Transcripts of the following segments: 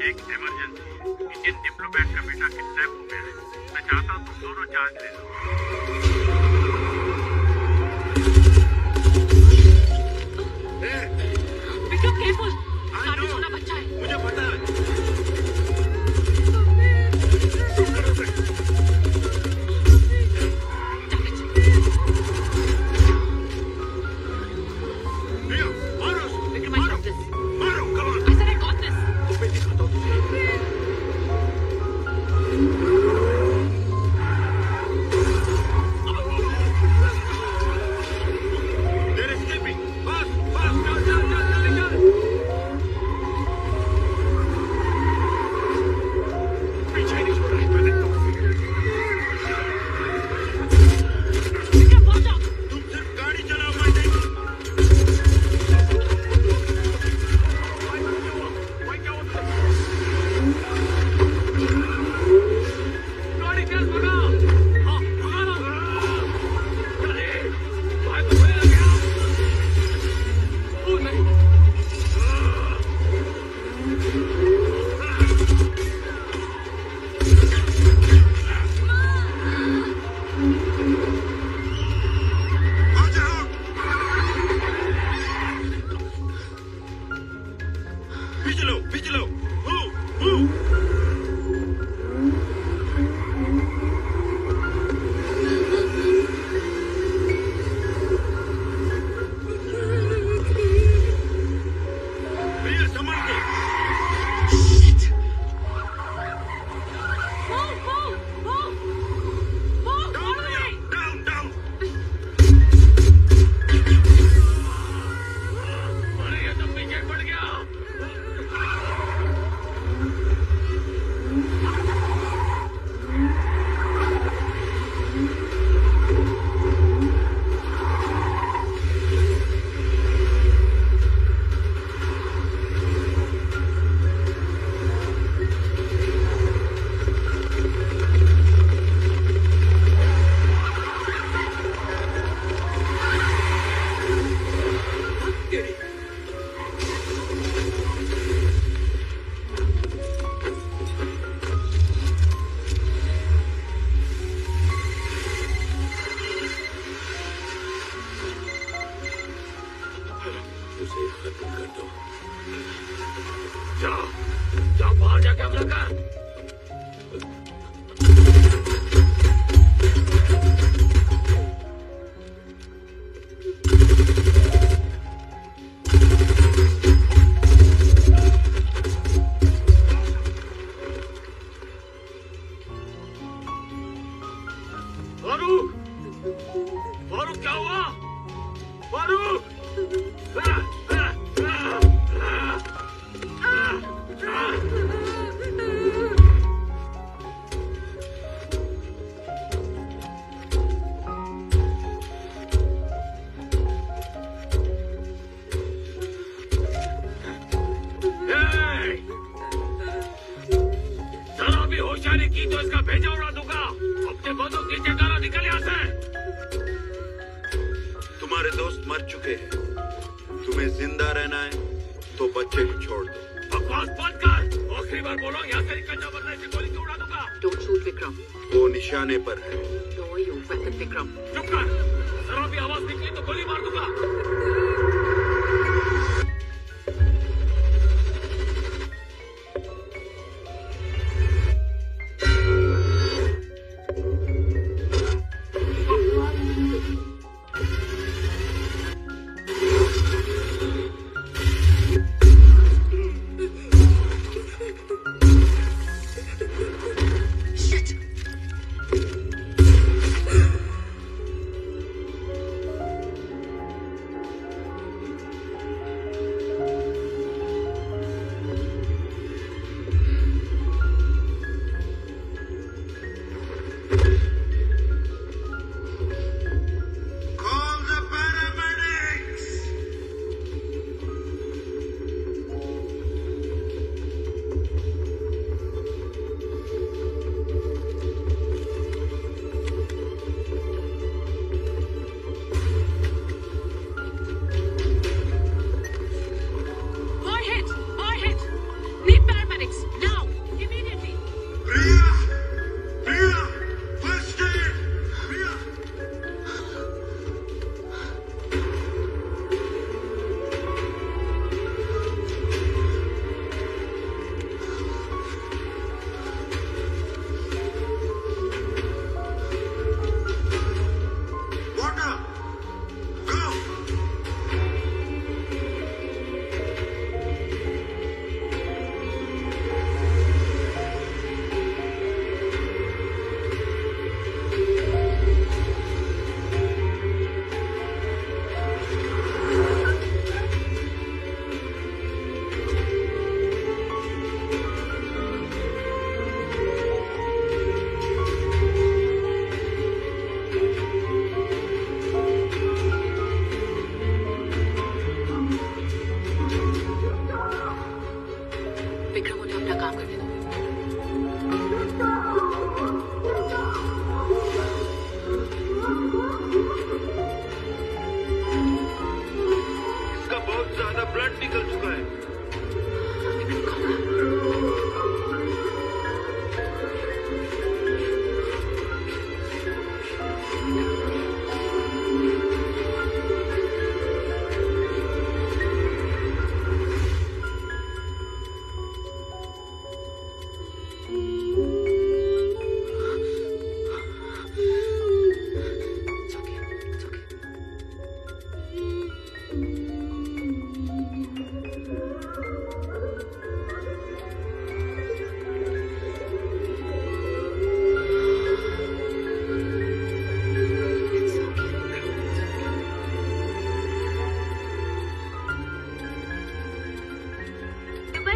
एक इमरजेंसी है। Indian diplomat का बेटा किडनैप हो गया है। मैं चाहता हूँ तुम दोनों चार्ज ले लो। विक्रम केयरफुल, सामने सोना बच्चा है। मुझे पता है।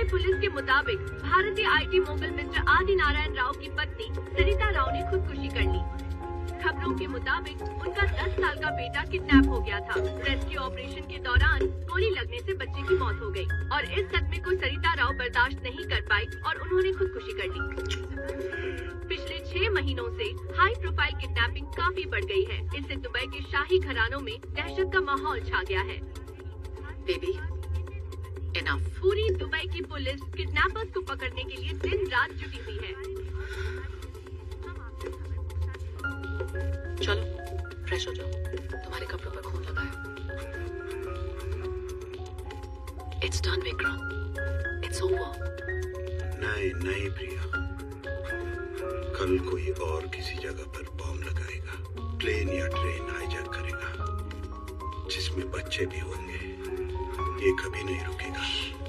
दुबई पुलिस के मुताबिक भारतीय आईटी मोगल मिस्टर आदि नारायण राव की पत्नी सरिता राव ने खुदकुशी कर ली। खबरों के मुताबिक उनका 10 साल का बेटा किडनैप हो गया था। रेस्क्यू ऑपरेशन के दौरान गोली लगने से बच्चे की मौत हो गई और इस सदमे को सरिता राव बर्दाश्त नहीं कर पाई और उन्होंने खुदकुशी कर ली। पिछले 6 महीनों से हाई प्रोफाइल किडनैपिंग काफी बढ़ गई है। इससे दुबई के शाही घरानों में दहशत का माहौल छा गया है। Baby, enough. पूरी दुबई की पुलिस किडनैपर्स को पकड़ने के लिए दिन रात जुटी हुई है। चलो फ्रेश हो जाओ, तुम्हारे कपड़ों पर खून लगा है। It's done Vikram, it's over. नहीं प्रिया, कल कोई और किसी जगह पर बॉम्ब लगाएगा, प्लेन या ट्रेन हाईजैक करेगा जिसमें बच्चे भी होंगे। ये कभी नहीं रुकेगा,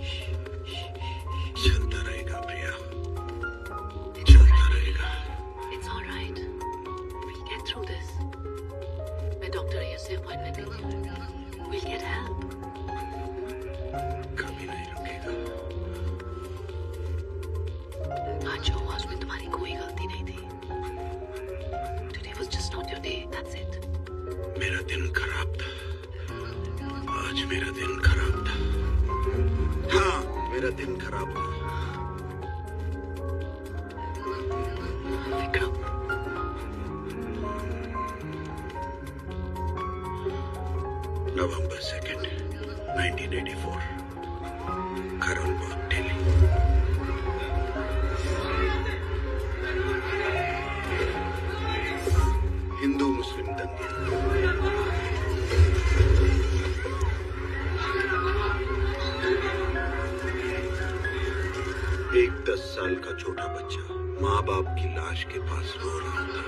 चलता रहेगा प्रिया, चलता रहेगा। It's all right. We'll get through this. मैं डॉक्टर अय्यर से अपॉइंटमेंट लेती हूँ। We'll get help. कभी नहीं रुकेगा। आज जो हुआ उसमें तुम्हारी कोई गलती नहीं थी। Today was just not your day. That's it. मेरा दिन खराब था, आज मेरा दिन खराब था। हाँ, मेरा दिन खराब था। Vikram, November 2nd, 1984, Karol Bagh, Delhi। Hindu मुस्लिम दंगे। एक 10 साल का छोटा बच्चा माँ बाप की लाश के पास रो रहा था।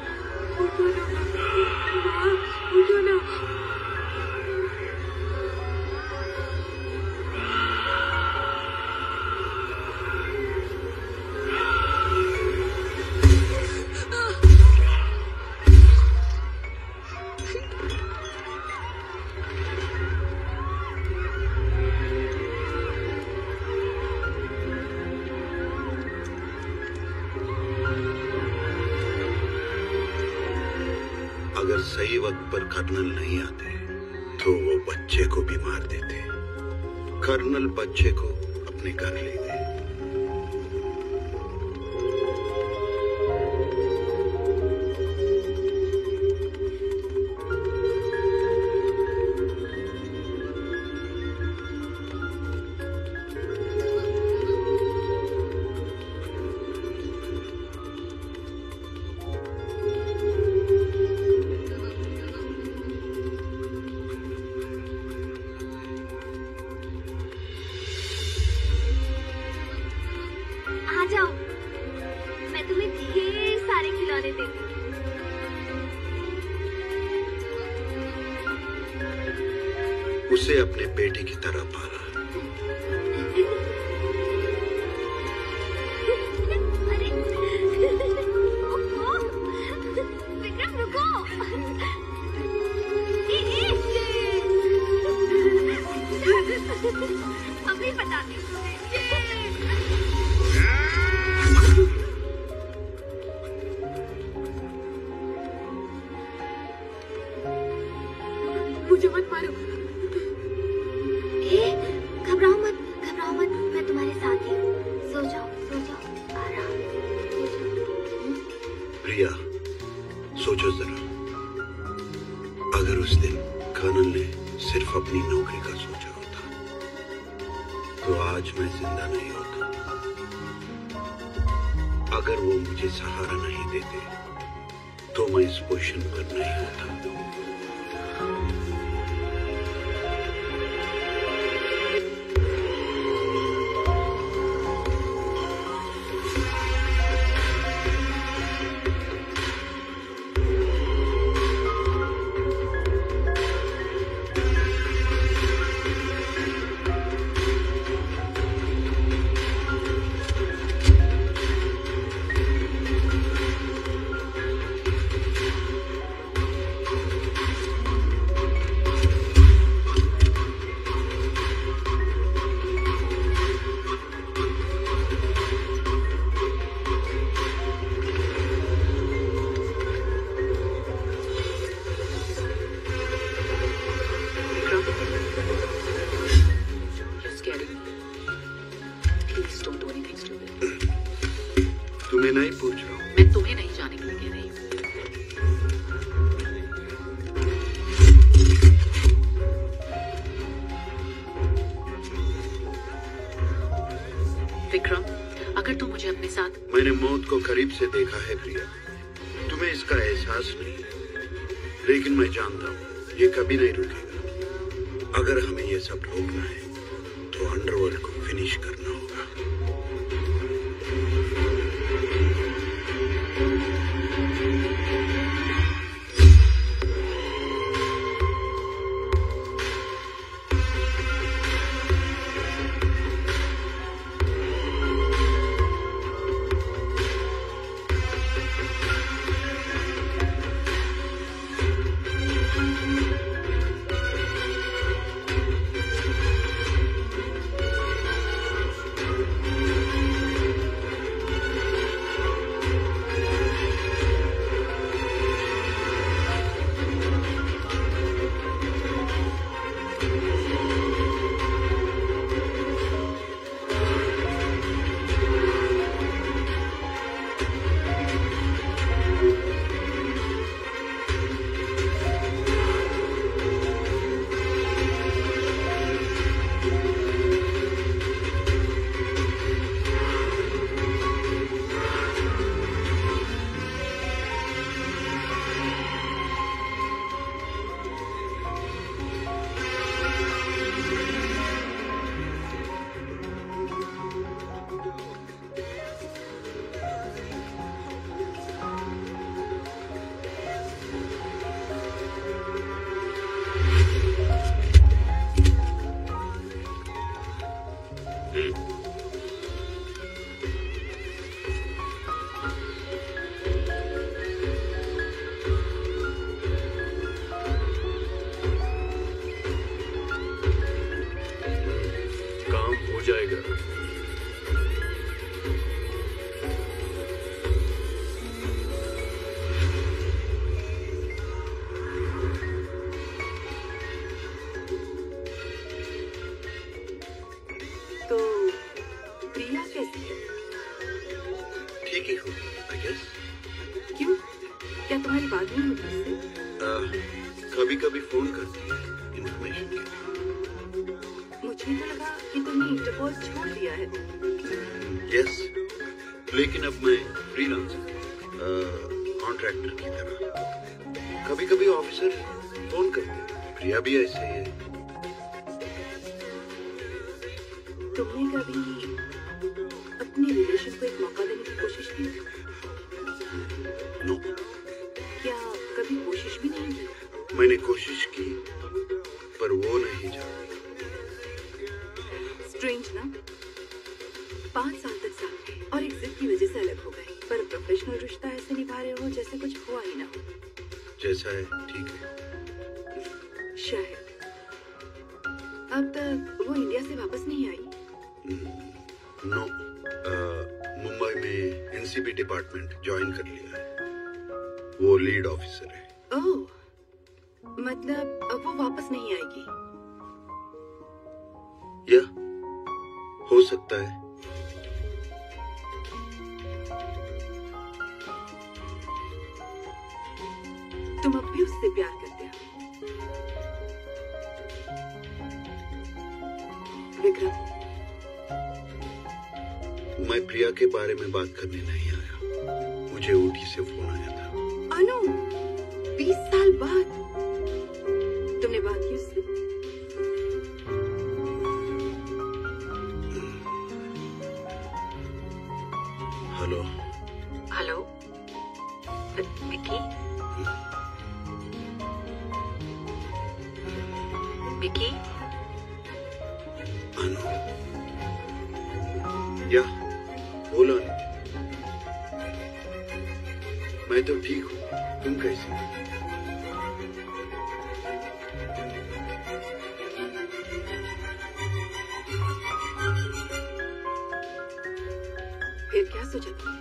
अगर सही वक्त पर कर्नल नहीं आते तो वो बच्चे को भी मार देते। कर्नल बच्चे को अपने घर ले गए। आ जाओ, मैं तुम्हें ढेर सारे खिलौने देती हूँ। उसे अपने बेटे की तरह पाला। अरे, ओहो, विक्रम रुको। अभी बताती हूँ तुम्हें। मुझे मत मारो। घबराओ मत, मैं तुम्हारे साथ ही हूँ। सो जाओ, आराम से सो जाओ। प्रिया, सोचो जरा, अगर उस दिन कर्नल ने सिर्फ अपनी नौकरी का सोचा होता तो आज मैं जिंदा नहीं होता। अगर वो मुझे सहारा नहीं देते तो मैं इस पोजीशन पर नहीं होता। विक्रम, अगर तुम मुझे अपने साथ... मैंने मौत को करीब से देखा है प्रिया, तुम्हें इसका एहसास नहीं, लेकिन मैं जानता हूँ ये कभी नहीं रुकेगा। अगर हमें ये सब रोकना है तो अंडरवर्ल्ड को फिनिश करना होगा। कभी फोन करती है इंफॉर्मेशन के लिए। मुझे तो लगा कि तुमने इंटरपोल छोड़ दिया है। यस, लेकिन अब मैं फ्रीलांसर, कॉन्ट्रैक्टर की तरह। कभी कभी ऑफिसर फोन करते हैं, प्रिया भी ऐसे ही है। तुमने कभी अपने रिलेशन को एक मौका देने की कोशिश की? नो। क्या कभी कोशिश भी नहीं की? मैंने कोशिश की पर वो नहीं जानती। स्ट्रेंज ना? 5 साल तक साथ थे और एक जिद की वजह से अलग हो गए, पर प्रोफेशनल रिश्ता ऐसे निभा रहे हो जैसे कुछ हुआ ही ना हो। जैसा है ठीक है। शायद अब तक वो इंडिया से वापस नहीं आई? नो, मुंबई में एनसीबी डिपार्टमेंट ज्वाइन कर लिया है। वो लीड ऑफिसर है। ओह, मतलब अब वो वापस नहीं आएगी? या हो सकता है। तुम अब भी उससे प्यार करते हो? विक्रम, मैं प्रिया के बारे में बात करने नहीं आया। मुझे ऊटी से फोन आया था। अनु, 20 साल बाद तुमने बात की उससे? हेलो। हेलो, विकी? विकी? अनु, या बोलो। मैं तो ठीक हूँ, तुम कैसी हो? फिर क्या सोचा तुमने?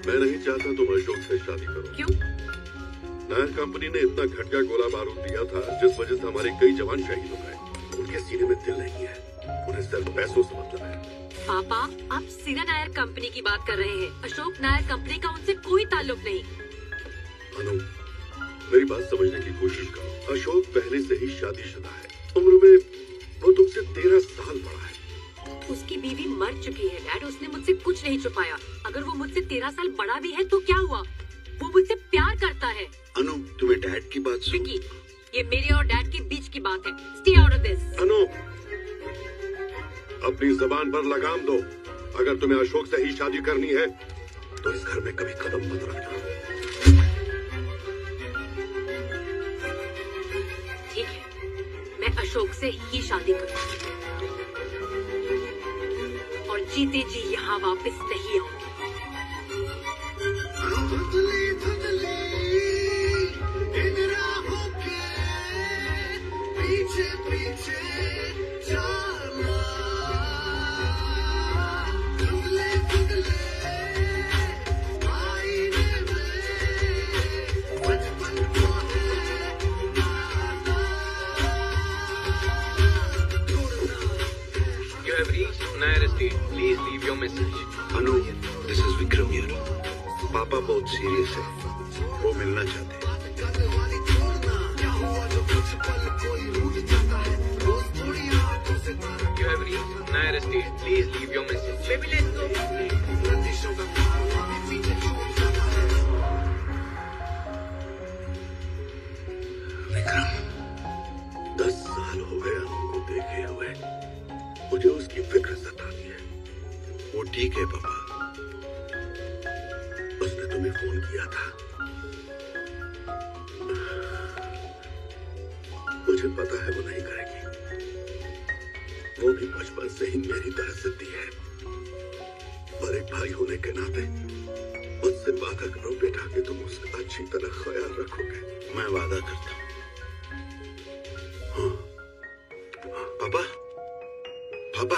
मैं नहीं चाहता तुम अशोक से शादी करो। क्यों? नायर कंपनी ने इतना घटिया गोला बारूद दिया था जिस वजह से हमारे कई जवान शहीद हो गए। उनके सीने में दिल नहीं है, उन्हें सिर्फ पैसों से मतलब है। पापा, आप सीरा नायर कंपनी की बात कर रहे हैं। अशोक नायर कंपनी का उनसे कोई ताल्लुक नहीं। अनु, मेरी बात समझने की कोशिश करो। अशोक पहले से ही शादीशुदा है। उम्र में वो तुमसे 13 साल बड़ा है। उसकी बीवी मर चुकी है डैड, उसने मुझसे कुछ नहीं छुपाया। अगर वो मुझसे 13 साल बड़ा भी है तो क्या हुआ? वो मुझसे प्यार करता है। अनु, तुम्हें डैड की बात सुन। विकी, ये मेरे और डैड के बीच की बात है। Stay out of this. Anu, अपनी जबान पर लगाम दो। अगर तुम्हें अशोक से ही शादी करनी है तो इस घर में कभी कदम मत रखना। ठीक है, मैं अशोक से ही शादी करूंगी और जीते जी यहाँ वापस नहीं आऊंगी। पीछे पीछे चला, दुगले दुगले आईने में बचपन को है माना। You have reached Nair Estate. Please leave your message. Anu, this is Vikram here. पापा बहुत सीरियस है, वो मिलना चाहते हैं। You have reached Nair Estate. Please leave your message. Baby, let's go. Vikram, 10 साल हो गए अनु को देखे हुए। मुझे उसकी फिक्र सताती है। वो ठीक है पापा, उसने तुम्हें फोन किया था। मुझे पता है वो नहीं करेगी। वो भी बचपन से ही मेरी तरह जिद्दी है। पर एक भाई होने के नाते मुझसे वादा करो बेटा कि तुम उसका अच्छी तरह ख्याल रखोगे। मैं वादा करता हूँ। हाँ, पापा, पापा।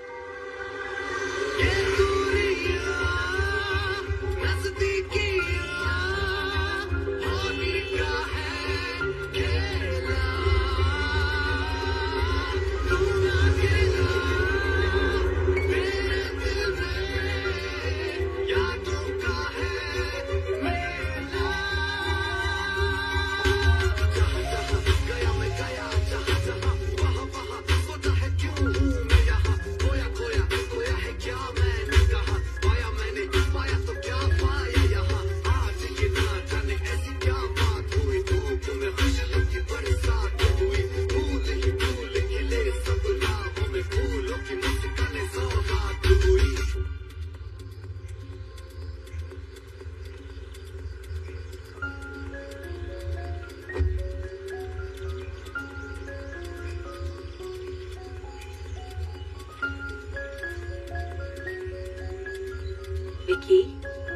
विकी,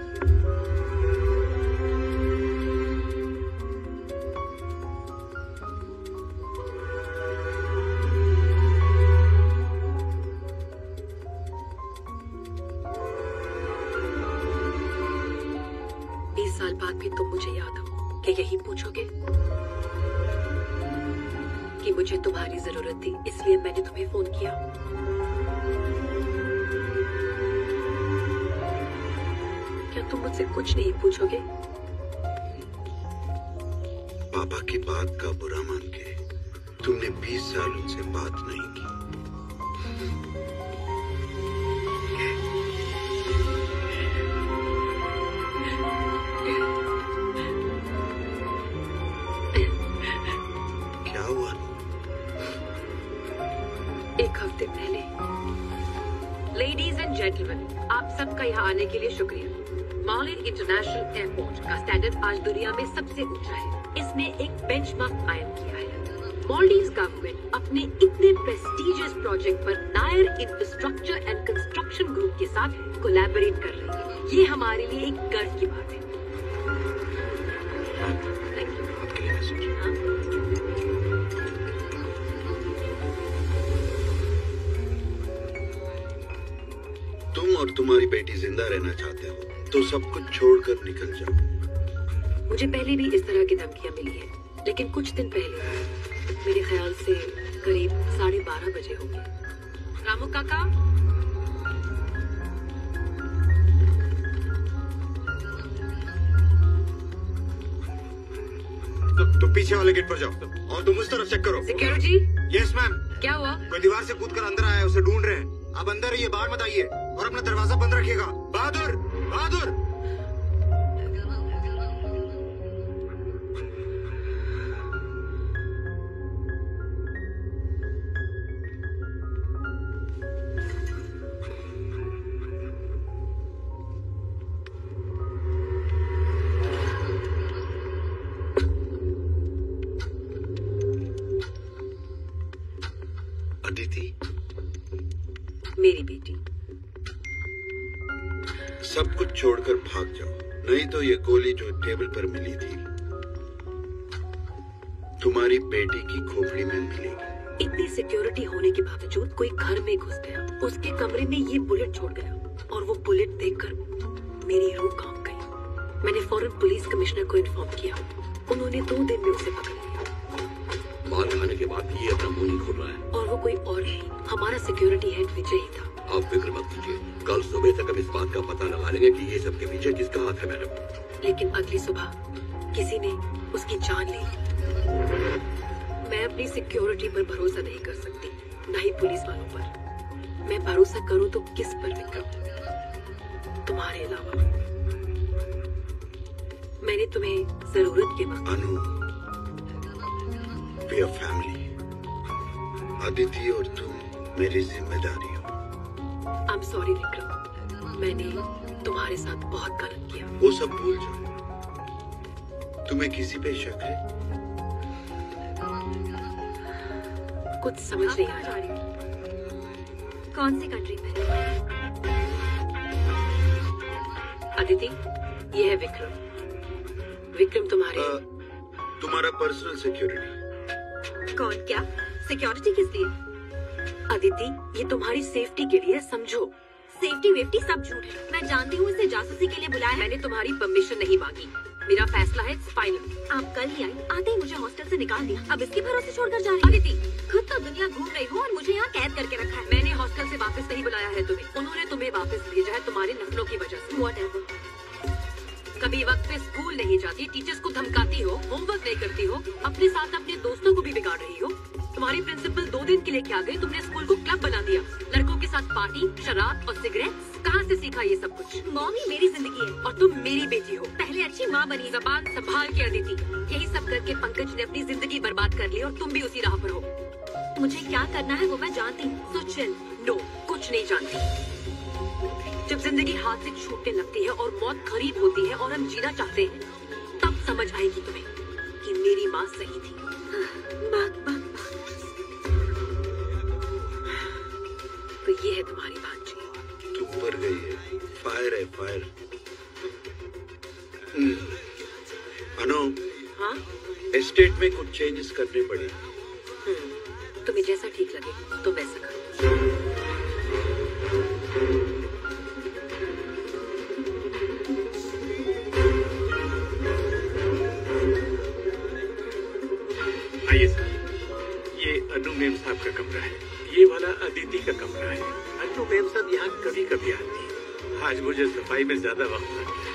साल बाद भी तुम मुझे याद हो कि यही पूछोगे कि मुझे तुम्हारी जरूरत थी, इसलिए मैंने तुम्हें फोन किया। क्या तुम मुझसे कुछ नहीं पूछोगे? पापा की बात का बुरा मान के तुमने 20 साल उनसे बात नहीं की। क्या हुआ? एक हफ्ते पहले। लेडीज एंड जेंटलमैन, आप सबका यहाँ आने के लिए शुक्रिया। मालिन इंटरनेशनल एयरपोर्ट का स्टैंडर्ड आज दुनिया में सबसे ऊंचा है। इसने एक बेंचमार्क कायम किया है। मालदीव्स गवर्नमेंट अपने इतने प्रेस्टिजियस प्रोजेक्ट पर Nair infrastructure and construction group के साथ कोलैबोरेट कर रही है। ये हमारे लिए एक गर्व की बात है। Thank you. आपके लिए मैसेज। तुम और तुम्हारी बेटी जिंदा रहना चाहते हो तो सब कुछ छोड़कर निकल जाओ। मुझे पहले भी इस तरह की धमकियां मिली हैं, लेकिन कुछ दिन पहले, मेरे ख्याल से करीब 12:30 बजे होंगे। रामू काका, तुम पीछे वाले गेट पर जाओ और तुम उस तरफ चेक करो। सिक्योरिटी। Yes ma'am. क्या हुआ? कोई दीवार से कूदकर अंदर आया है, उसे ढूंढ रहे हैं। आप अंदर रहिए, बाहर मत आइए और अपना दरवाजा बंद रखिएगा। बहादुर, बहादुर। अदिति, मेरी बेटी। सब कुछ छोड़कर भाग जाओ, नहीं तो ये गोली जो टेबल पर मिली थी तुम्हारी बेटी की खोपड़ी में मिलेगी। इतनी सिक्योरिटी होने के बावजूद कोई घर में घुस गया, उसके कमरे में ये बुलेट छोड़ गया, और वो बुलेट देखकर मेरी रूह कांप गई। मैंने फौरन पुलिस कमिश्नर को इन्फॉर्म किया। उन्होंने 2 दिन में उसे पकड़ लिया। मार खाने के बाद ये अपना मुंह नहीं खोल रहा है। और वो कोई और नहीं, हमारा सिक्योरिटी हेड विजय ही था। आप फिक्र मत कीजिए, कल सुबह तक हम इस बात का पता लगा लेंगे कि ये सब के पीछे किसका हाथ है मैडम। लेकिन अगली सुबह किसी ने उसकी जान ले ली। मैं अपनी सिक्योरिटी पर भरोसा नहीं कर सकती, न ही पुलिस वालों पर। मैं भरोसा करूं तो किस पर विक्रम? तुम्हारे अलावा। मैंने तुम्हें जरूरत के वक्त। Anu, we are family. Aditi और तुम मेरी जिम्मेदारी हो। आई एम सॉरी विक्रम, मैंने तुम्हारे साथ बहुत गलत किया। वो सब भूल जाओ। तुम्हें किसी पे शक है? कुछ समझ नहीं आ रहा। कौन सी कंट्री में? अदिति, ये है विक्रम। विक्रम तुम्हारा पर्सनल सिक्योरिटी। कौन? क्या सिक्योरिटी किस लिए? अदिति, ये तुम्हारी सेफ्टी के लिए, समझो। सेफ्टी वेफ्टी सब झूठ है। मैं जानती हूँ इसे जासूसी के लिए बुलाया है। मैंने तुम्हारी परमिशन नहीं मांगी। मेरा फैसला है फाइनल। आप कल ही आई, आते ही मुझे हॉस्टल से निकाल दिया। अब इसके भरोसे छोड़कर जा रही हैं। अदिति, खुद तो दुनिया घूम रही हो और मुझे यहाँ कैद करके रखा है। मैंने हॉस्टल से वापस नहीं बुलाया है तुम्हें। उन्होंने तुम्हें वापस भेजा है तुम्हारे नखरों की वजह से। Whatever। कभी वक्त पे स्कूल नहीं जाती, टीचर्स को धमकाती हो, होमवर्क नहीं करती हो, अपने साथ अपने दोस्तों को भी बिगाड़ रही हो। तुम्हारी प्रिंसिपल 2 दिन के लिए क्या गई? तुमने स्कूल को क्लब बना दिया। लड़कों के साथ पार्टी, शराब और सिगरेट। कहाँ से सीखा ये सब कुछ? मॉमी मेरी जिंदगी है और तुम मेरी बेटी हो। पहले अच्छी माँ बनी। जबान संभाल के अदिति। यही सब करके पंकज ने अपनी जिंदगी बर्बाद कर ली और तुम भी उसी राह पर हो। मुझे क्या करना है वो मैं जानती हूँ। So chill। नो, कुछ नहीं जानती। जब जिंदगी हाथ से छूटने लगती है और मौत करीब होती है और हम जीना चाहते हैं, तब समझ आएगी तुम्हें कि मेरी माँ सही थी। तो ये है तुम्हारी भांजी। तुम पर गई है। फायर है, फायर। अनु, हाँ? एस्टेट में कुछ चेंजेस करने पड़े। तुम्हें जैसा ठीक लगे तो वैसा करो। आइए सर, ये अनु मेम साहब का कमरा है। ये वाला अदिति का कमरा है। अनु मेम साहब यहाँ कभी कभी आती है। आज मुझे सफाई में ज्यादा वक्त लग गया।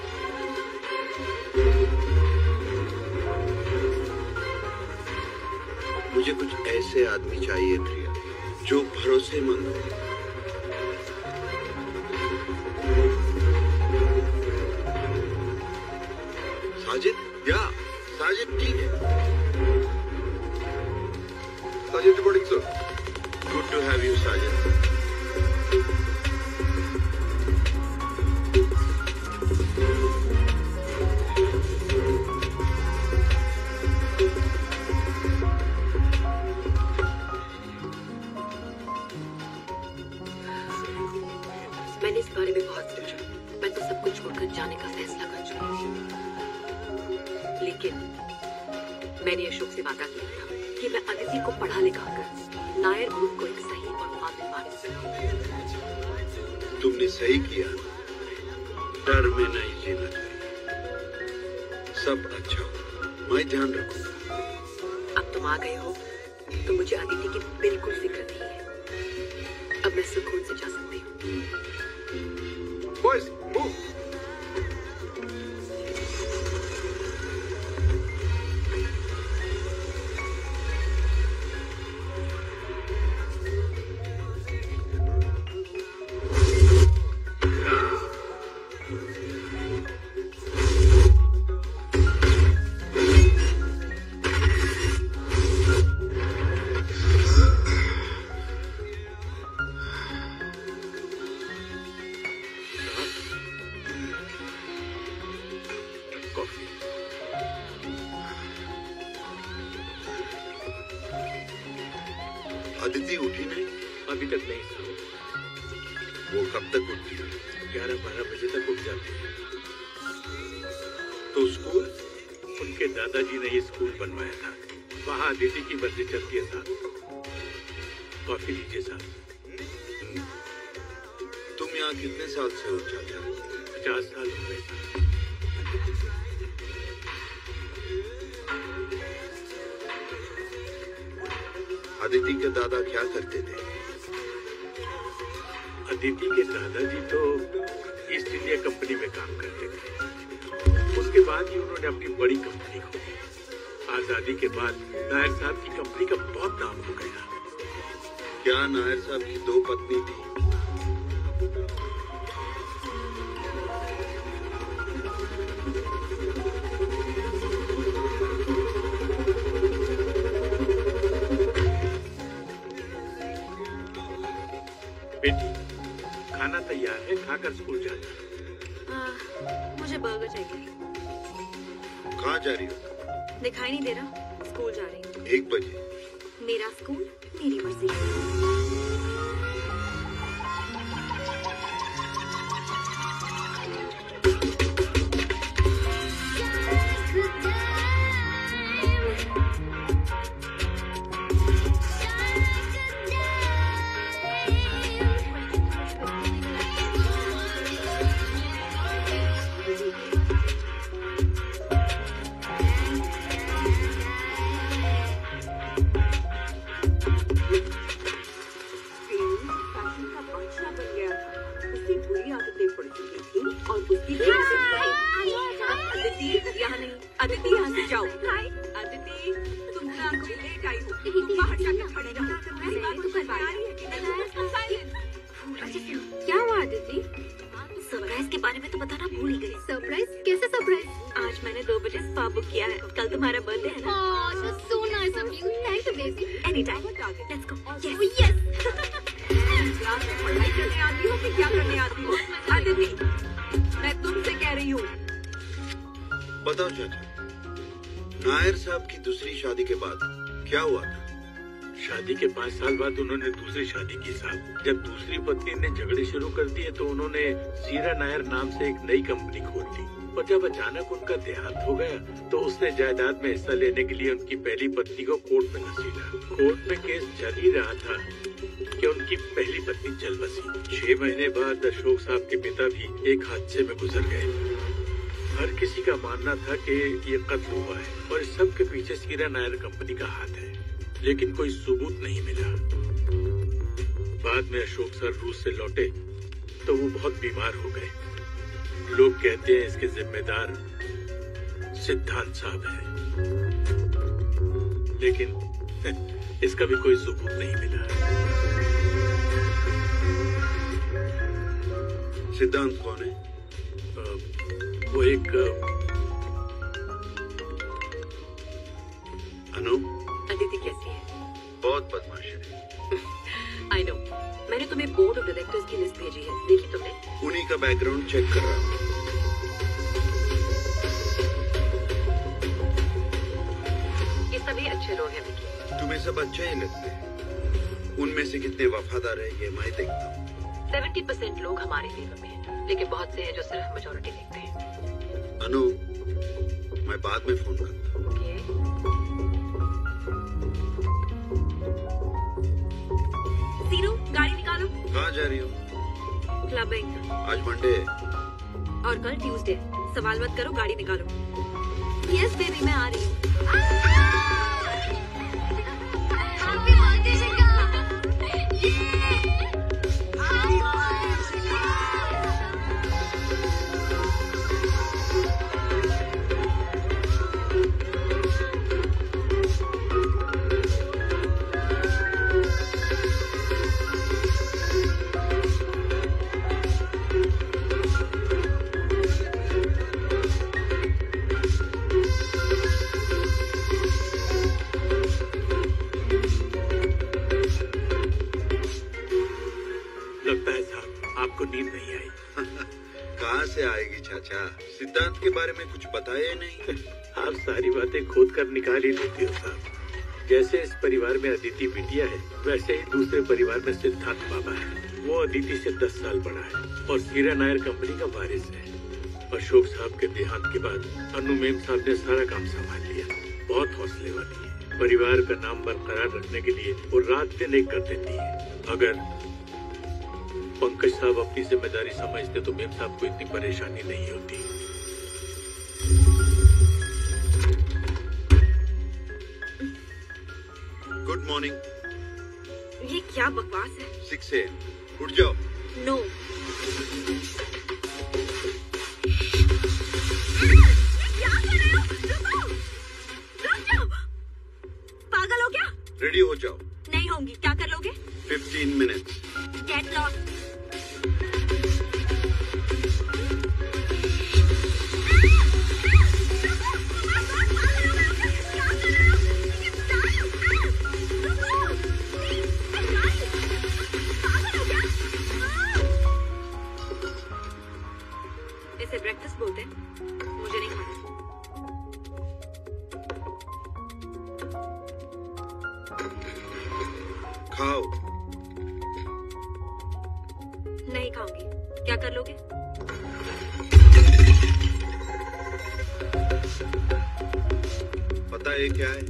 मुझे कुछ ऐसे आदमी चाहिए प्रिया, जो भरोसेमंद हो। साजिद, या साजिद ठीक है। Sajid reporting sir. Good to have you Sajid. मैंने इस बारे में बहुत सोचा। मैं तो सब कुछ छोड़कर जाने का फैसला कर चुकी हूँ। लेकिन मैंने अशोक से वादा किया था कि मैं अदिति को पढ़ा लिखा कर नायर ग्रुप को एक सही और काबिल वारिस बनाऊंगी। तुमने सही किया। डर में नहीं जीना चाहिए। सब अच्छा हो, मैं ध्यान रखूंगा। अब तुम आ गए हो तो मुझे अदिति की बिल्कुल फिक्र नहीं है। अब मैं सुकून से जा सकती हूँ। Boys move. अदिति उठी नहीं? अभी तक नहीं साहब। वो कब तक उठती है? 11-12 बजे तक उठ जाती है। तो स्कूल? उनके दादाजी ने ये स्कूल बनवाया था। वहाँ अदिति की मर्जी चलती है साहब। कॉफी लीजिए साहब। तुम यहाँ कितने साल से हो चाचा? 50 साल हो गए साहब। अदिति के दादा क्या करते थे? अदिति के दादाजी तो ईस्ट इंडिया कंपनी में काम करते थे। उसके बाद ही उन्होंने अपनी बड़ी कंपनी खोली। आजादी के बाद नायर साहब की कंपनी का बहुत नाम हो गया। क्या नायर साहब की 2 पत्नी थी? बेटी, खाना तैयार है, खाकर स्कूल जाना। मुझे बर्गर चाहिए। कहाँ जा रही हो? दिखाई नहीं दे रहा? स्कूल जा रही हूँ। 1 बजे। मेरा स्कूल, मेरी मर्जी। अदिति यहाँ से जाओ। अदिति तुम रात को लेट आई हो, तुम बाहर जाकर खड़ी रहो। मेरी बात तो कर रही है। क्या हुआ अदिति? सरप्राइज के बारे में तो बताना भूल ही गई। सरप्राइज? कैसे सरप्राइज? आज मैंने 2 बजे स्पा बुक किया है। कल तुम्हारा बर्थडे है ना? So nice of you. Thank you, baby. Anytime. Let's go. Oh yes. Class में पढ़ाई करने आती हो कि क्या करने आती हो? अदिति, मैं तुमसे कह रही हूँ। बताओ चाचा, नायर साहब की दूसरी शादी के बाद क्या हुआ था? शादी के 5 साल बाद उन्होंने दूसरी शादी की साहब। जब दूसरी पत्नी ने झगड़े शुरू कर दिए तो उन्होंने सीरा नायर नाम से एक नई कंपनी खोल ली। और जब अचानक उनका देहांत हो गया तो उसने जायदाद में हिस्सा लेने के लिए उनकी पहली पत्नी को कोर्ट में घसीटा। कोर्ट में केस चल ही रहा था कि उनकी पहली पत्नी चल बसी। 6 महीने बाद अशोक साहब के पिता भी एक हादसे में गुजर गए। हर किसी का मानना था कि ये कत्ल हुआ है और इस सब के पीछे सीरा नायर कंपनी का हाथ है, लेकिन कोई सबूत नहीं मिला। बाद में अशोक सर रूस से लौटे तो वो बहुत बीमार हो गए। लोग कहते हैं इसके जिम्मेदार सिद्धांत साहब हैं, लेकिन इसका भी कोई सबूत नहीं मिला। सिद्धांत कौन है? वो एक अनु? अदिति कैसी है? बहुत बदमाश है। I know. मैंने तुम्हें बोर्ड ऑफ डायरेक्टर्स की लिस्ट भेजी है, देखी तुमने? उन्हीं का बैकग्राउंड चेक कर रहा हूँ। ये सभी अच्छे लोग हैं विकी। तुम्हें सब अच्छे ही लगते हैं। उनमें से कितने वफादार है ये मैं देखता हूँ। 70% लोग हमारे फेवर में हैं, लेकिन बहुत से हैं जो सिर्फ मेजॉरिटी देखते हैं। अनु, मैं बाद में फोन करता हूँ। सीनू, गाड़ी निकालो। कहाँ जा रही हो? क्लबिंग। आज मंडे है। और कल ट्यूसडे है। सवाल मत करो, गाड़ी निकालो। यस बेबी, मैं आ रही हूँ। लगता है साहब आपको नींद नहीं आई। कहाँ से आएगी चाचा? सिद्धांत के बारे में कुछ बताया नहीं। आप सारी बातें खोद कर निकाल ही लेते हो साहब। जैसे इस परिवार में अदिति बिटिया है, वैसे ही दूसरे परिवार में सिद्धांत बाबा है। वो अदिति से 10 साल बड़ा है और सीरा नायर कंपनी का वारिस है। अशोक साहब के देहांत के बाद अनु मेम साहब ने सारा काम संभाल लिया। बहुत हौसले वाली है। परिवार का नाम बरकरार रखने के लिए वो रात दिन एक कर देती है। अगर पंकज साहब अपनी जिम्मेदारी समझते तो मेम साहब को इतनी परेशानी नहीं होती। Good morning. ये क्या बकवास है? 6 AM। उठ जाओ। नो। पागल हो क्या? रेडी हो जाओ। नहीं होंगी। क्या कर लोगे? 15 मिनट्स। Get lost. इसे ब्रेकफास्ट बोलते हैं। मुझे नहीं खाना। खाओ। नहीं खाऊंगी। क्या कर लोगे? पता है क्या है?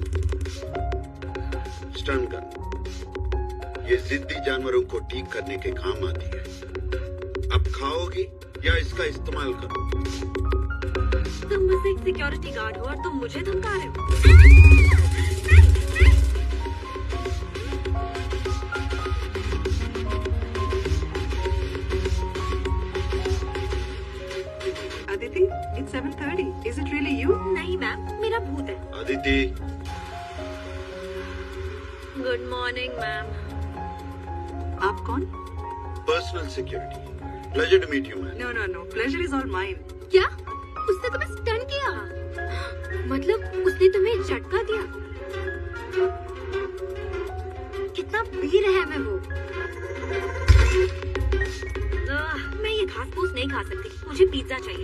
Stun gun. ये जिद्दी जानवरों को ठीक करने के काम आती है। अब खाओगी या इसका इस्तेमाल करो? तुम मुझसे एक सिक्योरिटी गार्ड हो और तुम मुझे धमका रहे हो। Aditi, it's 7:30. Is it really you? नहीं मैम, मेरा भूत है। अदिति। Good morning ma'am. आप कौन? Personal security. Pleasure to meet you ma'am. No, no, no. Pleasure is all mine. क्या? उसने तुम्हें स्टन किया? मतलब उसने तुम्हें झटका दिया? कितना वीर है मैं वो। मैं ये घास फूस नहीं खा सकती। मुझे पिज्जा चाहिए।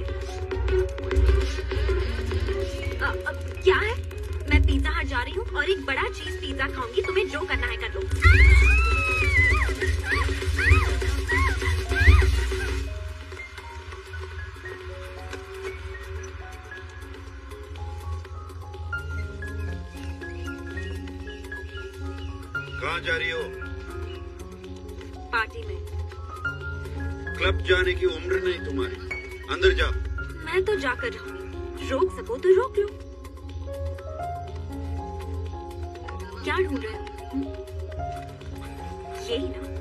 क्या है? मैं पिज्जा हट जा रही हूँ और एक बड़ा चीज पिज्जा खाऊंगी। तुम्हें जो करना है कर लो। कहाँ जा रही हो? पार्टी में। क्लब जाने की उम्र नहीं तुम्हारी। अंदर जाओ। मैं तो जाकर रहूंगी। रोक सको तो रोक लो। क्या ढूंढ रहे हो? यही ना?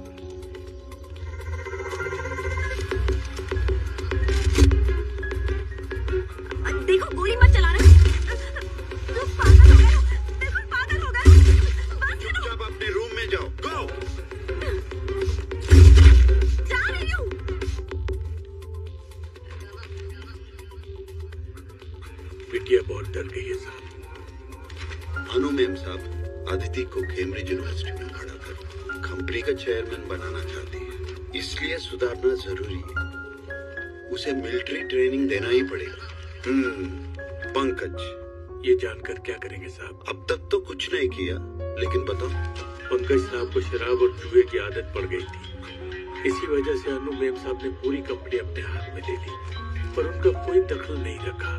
देखो गोली मत चलाना। तुम पागल हो गए हो। बिल्कुल पागल हो गए। बस करो। चुपचाप अपने रूम में जाओ। गो। जा रही हूँ। बिटिया बहुत डर गई है साहब। अनु मेम साहब अदिति को कैम्ब्रिज यूनिवर्सिटी में पढ़ाकर कंपनी का चेयरमैन बनाना चाहती है। इसलिए सुधारना जरूरी है। उसे मिलिट्री ट्रेनिंग देना ही पड़ेगा। पंकज, ये जानकर क्या करेंगे साहब? अब तक तो कुछ नहीं किया, लेकिन बताओ। पंकज साहब को शराब और जुए की आदत पड़ गई थी। इसी वजह से अनु मेम साहब ने पूरी कंपनी अपने हाथ में ले ली, पर उनका कोई दखल नहीं रखा।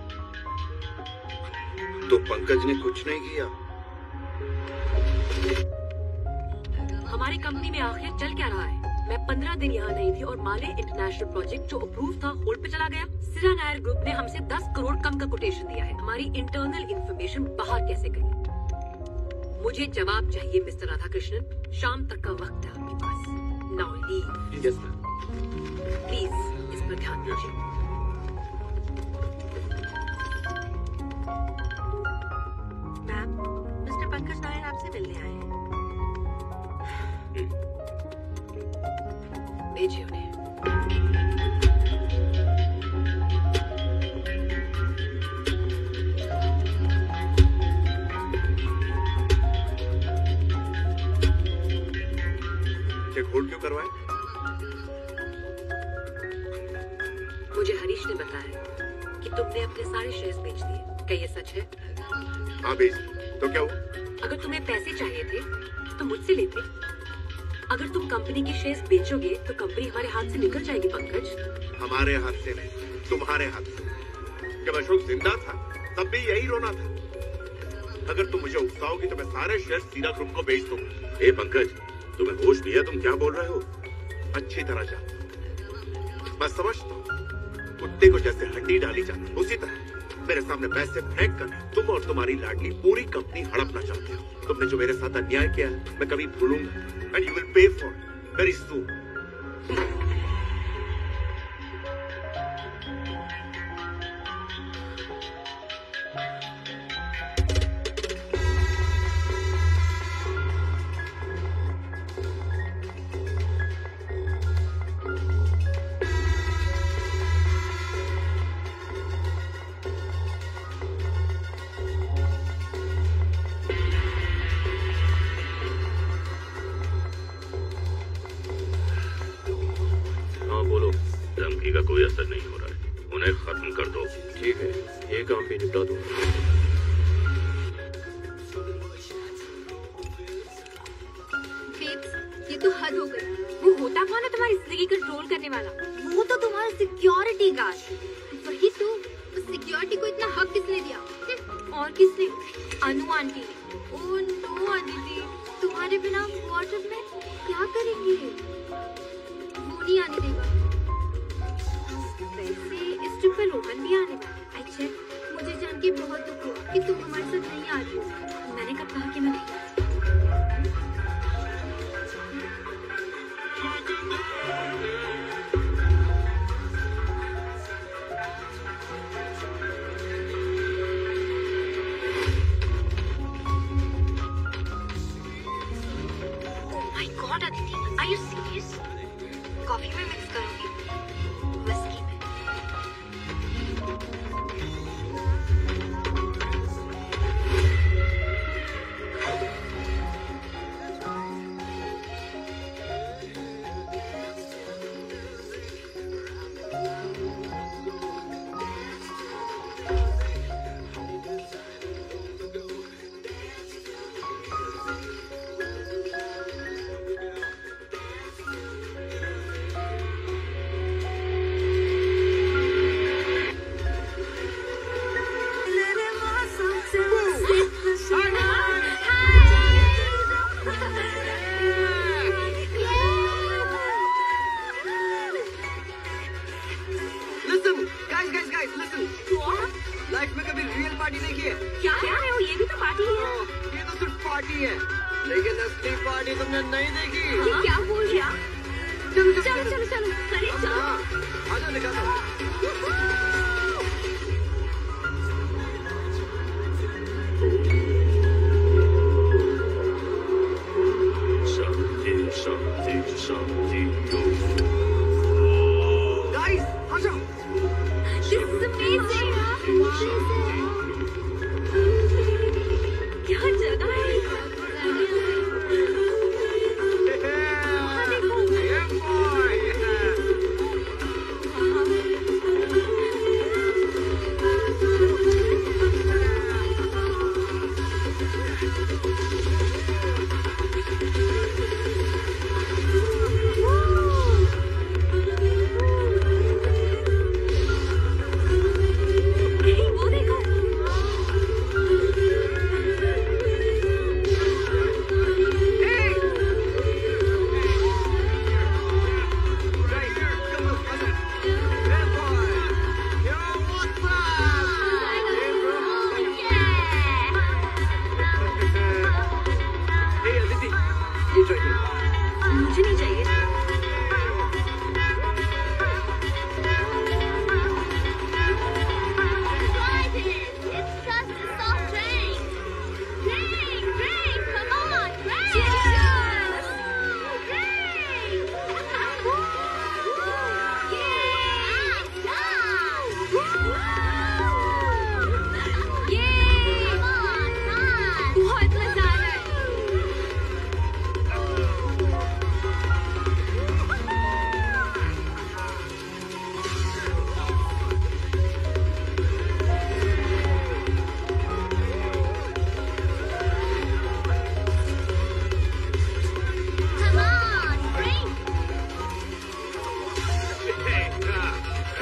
तो पंकज ने कुछ नहीं किया? हमारी कंपनी में आखिर चल क्या रहा है? मैं 15 दिन यहाँ नहीं थी और माले इंटरनेशनल प्रोजेक्ट जो अप्रूव था होल्ड पे चला गया। सिरा नायर ग्रुप ने हमसे 10 करोड़ कम का कोटेशन दिया है। हमारी इंटरनल इंफॉर्मेशन बाहर कैसे गई? मुझे जवाब चाहिए मिस्टर राधाकृष्णन। शाम तक का वक्त है आपके पास। Now leave. Yes ma'am. Please इस पर ध्यान दीजिए। मैम, मिस्टर पंकज नायर आपसे मिलने आए हैं। भेजिए उन्हें। चेक होल्ड क्यों करवाए? मुझे हरीश ने बताया कि तुमने अपने सारे शेयर्स बेच दिए। क्या ये सच है? हाँ बेच। तो क्या हुआ? अगर तुम्हें पैसे चाहिए थे तो मुझसे लेते। अगर तुम कंपनी के शेयर्स बेचोगे तो कंपनी हमारे हाथ से निकल जाएगी पंकज। हमारे हाथ से नहीं, तुम्हारे हाथ से। जब अशोक जिंदा था तब भी यही रोना था। अगर तुम मुझे उकसाओगी तो मैं सारे शेयर सीरा ग्रुप को बेच दूंगा। ए पंकज, तुम्हें होश भी है? तुम क्या बोल रहे हो? अच्छी तरह जानता। मैं समझता हूँ कुत्ते को जैसे हड्डी डाली जाती उसी तरह मेरे सामने पैसे फेंक कर तुम और तुम्हारी लाडली पूरी कंपनी हड़पना चाहते हो। तुमने जो मेरे साथ अन्याय किया है मैं कभी भूलूंगा। And you will pay for very soon. धमकी का कोई असर नहीं हो रहा है। उन्हें खत्म कर दो। ठीक है, ये काम भी निपटा दो। ये तो हद हो गई। वो होता कौन है तुम्हारी जिंदगी कंट्रोल करने वाला? वो तो तुम्हारा सिक्योरिटी गार्ड। वही तो, उस सिक्योरिटी को इतना हक किसने दिया? और किसने? Anu aunty. Oh no Aditi, तुम्हारे बिना क्वार्टर में क्या करेंगे? वो नहीं आने देगा। वैसे इस ट्रिप पे रोहन भी आने वाला है। अच्छा, मुझे जान के बहुत दुख हुआ कि तुम हमारे साथ नहीं आ रही हो। मैंने कब कहा कि मैं नहीं? My god Aditi, are you serious? Coffee में मिक्स करोगी? विस्की में? लाइफ में कभी रियल पार्टी नहीं की है? क्या है वो? ये भी तो पार्टी है। ये तो सिर्फ पार्टी है, लेकिन असली पार्टी तुमने नहीं देखी। ये क्या बोल रहा? चलो चलो चलो चलो, अरे चलो। आजा दिखाता हूँ। गाइस, आ जाओ। This is amazing. क्या जगह है? Yeah, boy.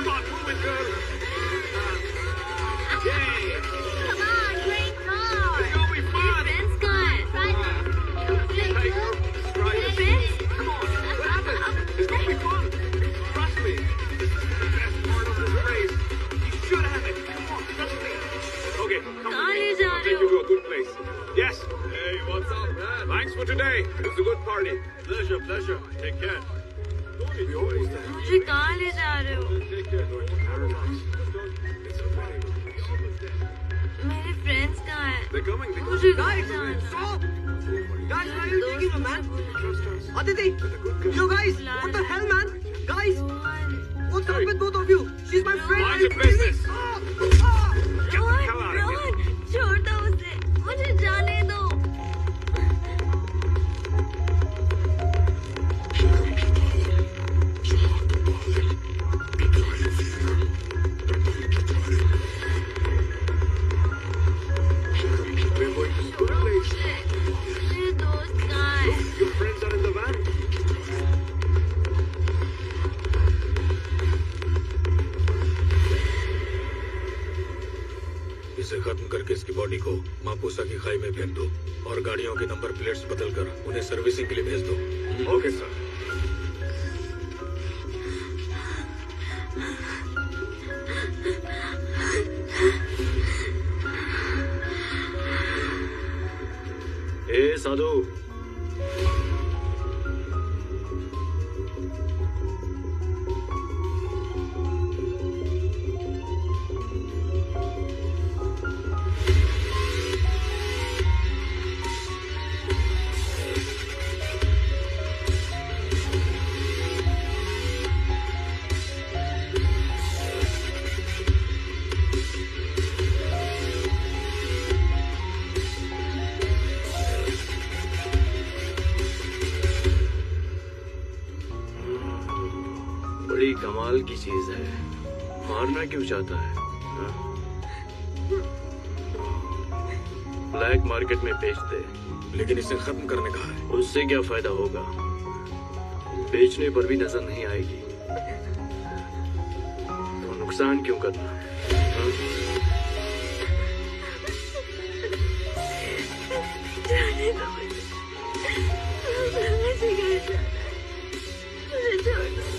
Come on, move it, girl. Yay. Come on, great car. It's gonna be fun. Friends gone. Hey, try it. Come on. What happened? It's gonna be fun. Trust me. This is the best part of this race. You should have it. Come on, trust me. Okay, come on. I'll take you to a good place. Yes. Hey, what's up, man? Thanks for today. It was a good party. Pleasure, pleasure. Take care. We almost there. मुझे कहाँ ले जा रहे हो? Take care. Going to paradise. It's a very good place. मेरे friends कहाँ हैं? They're coming. They're मुझे coming. कहाँ जाना? Stop! Guys, where are you taking them, man? Trust us. Aditi! Yo, guys! What the hell, man? Guys! What's up with both of you? She's my friend! Mind your business. Ah! Get the hell out of here. छोड़ दो उसे, मुझे जाने दो। We're going to a good place. मेरे दोस्त कहाँ हैं? Your friends are in the van. इसे खत्म करके इसकी बॉडी को मापुसा की खाई में फेंक दो और गाड़ियों के नंबर प्लेट्स बदलकर उन्हें सर्विसिंग के लिए भेज दो। Okay sir. ए साधु, बड़ी कमाल की चीज है। मारना क्यों चाहता है? ब्लैक मार्केट में बेच दे, लेकिन इसे खत्म करने का है। उससे क्या फायदा होगा? बेचने पर भी नजर नहीं आएगी, तो नुकसान क्यों करना? जाने दो मुझे। मुझे घर जाना है। मुझे छोड़ दो।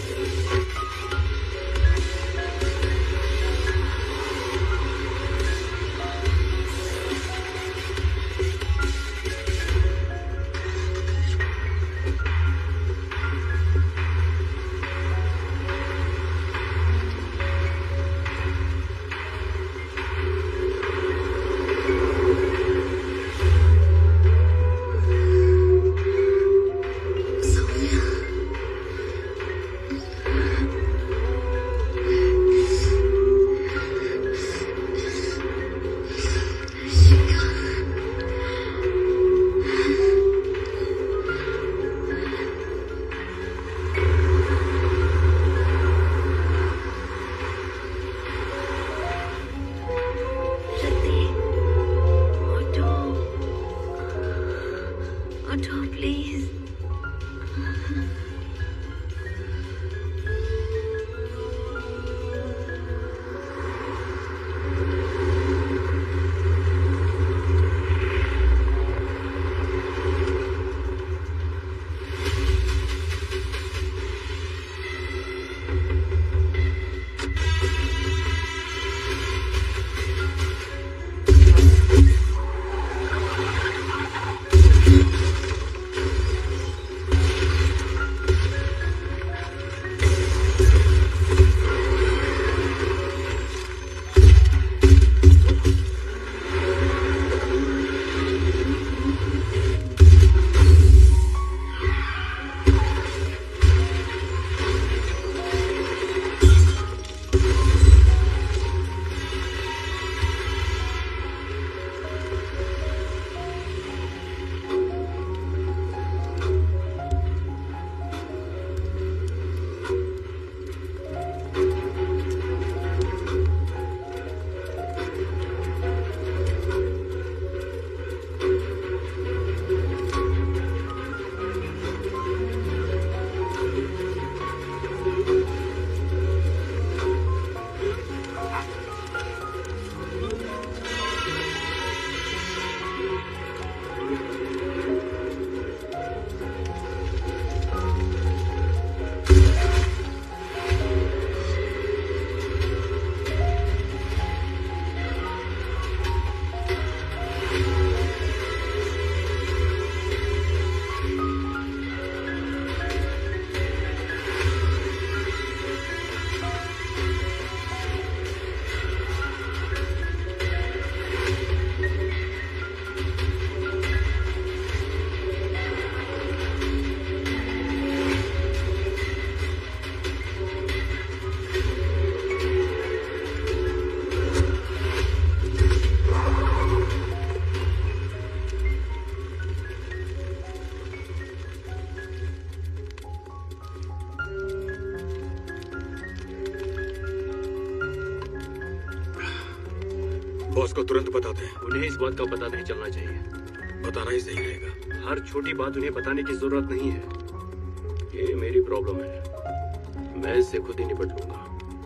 बॉस को तुरंत बता दें। उन्हें इस बात का पता नहीं चलना चाहिए। बताना ही सही रहेगा। हर छोटी बात उन्हें बताने की जरूरत नहीं है। ये मेरी प्रॉब्लम है, मैं इससे खुद ही निपट लूंगा।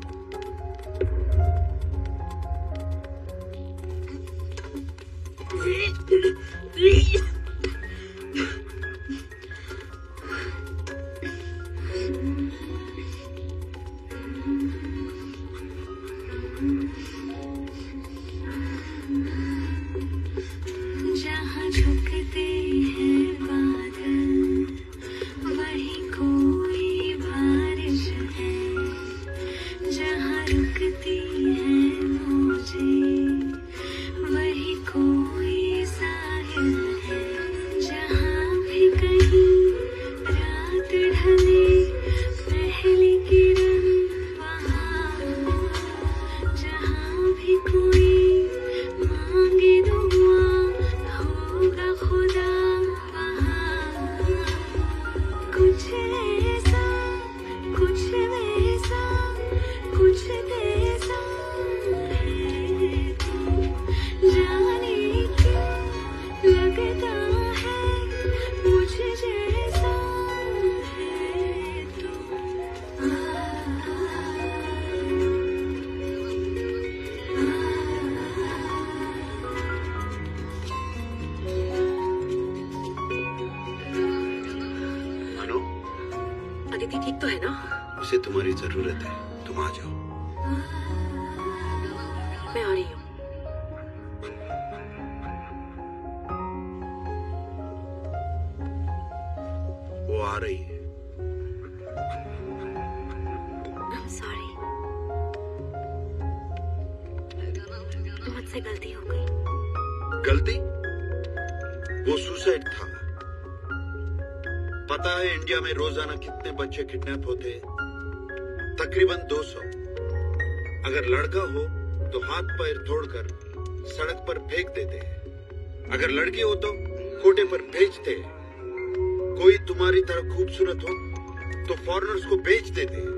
जहाँ झुकते हैं बादल वही कोई बारिश है, जहाँ रुकती है मुझे वही कोई साहिल है, जहाँ भी कहीं रात ढले पहली किरण वहाँ, जहाँ भी कोई मांगे दुआ होगा खुदा वहाँ, कुछ ऐसा कुछ वैसा कुछ ऐसा है तो जाने क्यों लगता है मुझ जैसा है तो अनु, अदिति ठीक तो है ना? उसे तुम्हारी जरूरत है, तुम आ जाओ। मैं आ रही हूँ। वो आ रही है। I'm sorry. मुझसे गलती हो गई। गलती? वो सुसाइड था। पता है इंडिया में रोजाना कितने बच्चे किडनैप होते हैं? तकरीबन 200। अगर लड़का हो तो हाथ पैर तोड़कर सड़क पर फेंक देते हैं, अगर लड़की हो तो कोटे पर भेजते हैं, कोई तुम्हारी तरह खूबसूरत हो तो फॉरेनर्स को बेच देते हैं।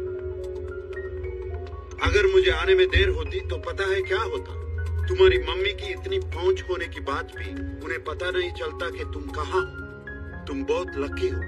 अगर मुझे आने में देर होती तो पता है क्या होता? तुम्हारी मम्मी की इतनी पहुंच होने की बात भी उन्हें पता नहीं चलता कि तुम कहाँ हो। तुम बहुत लकी हो।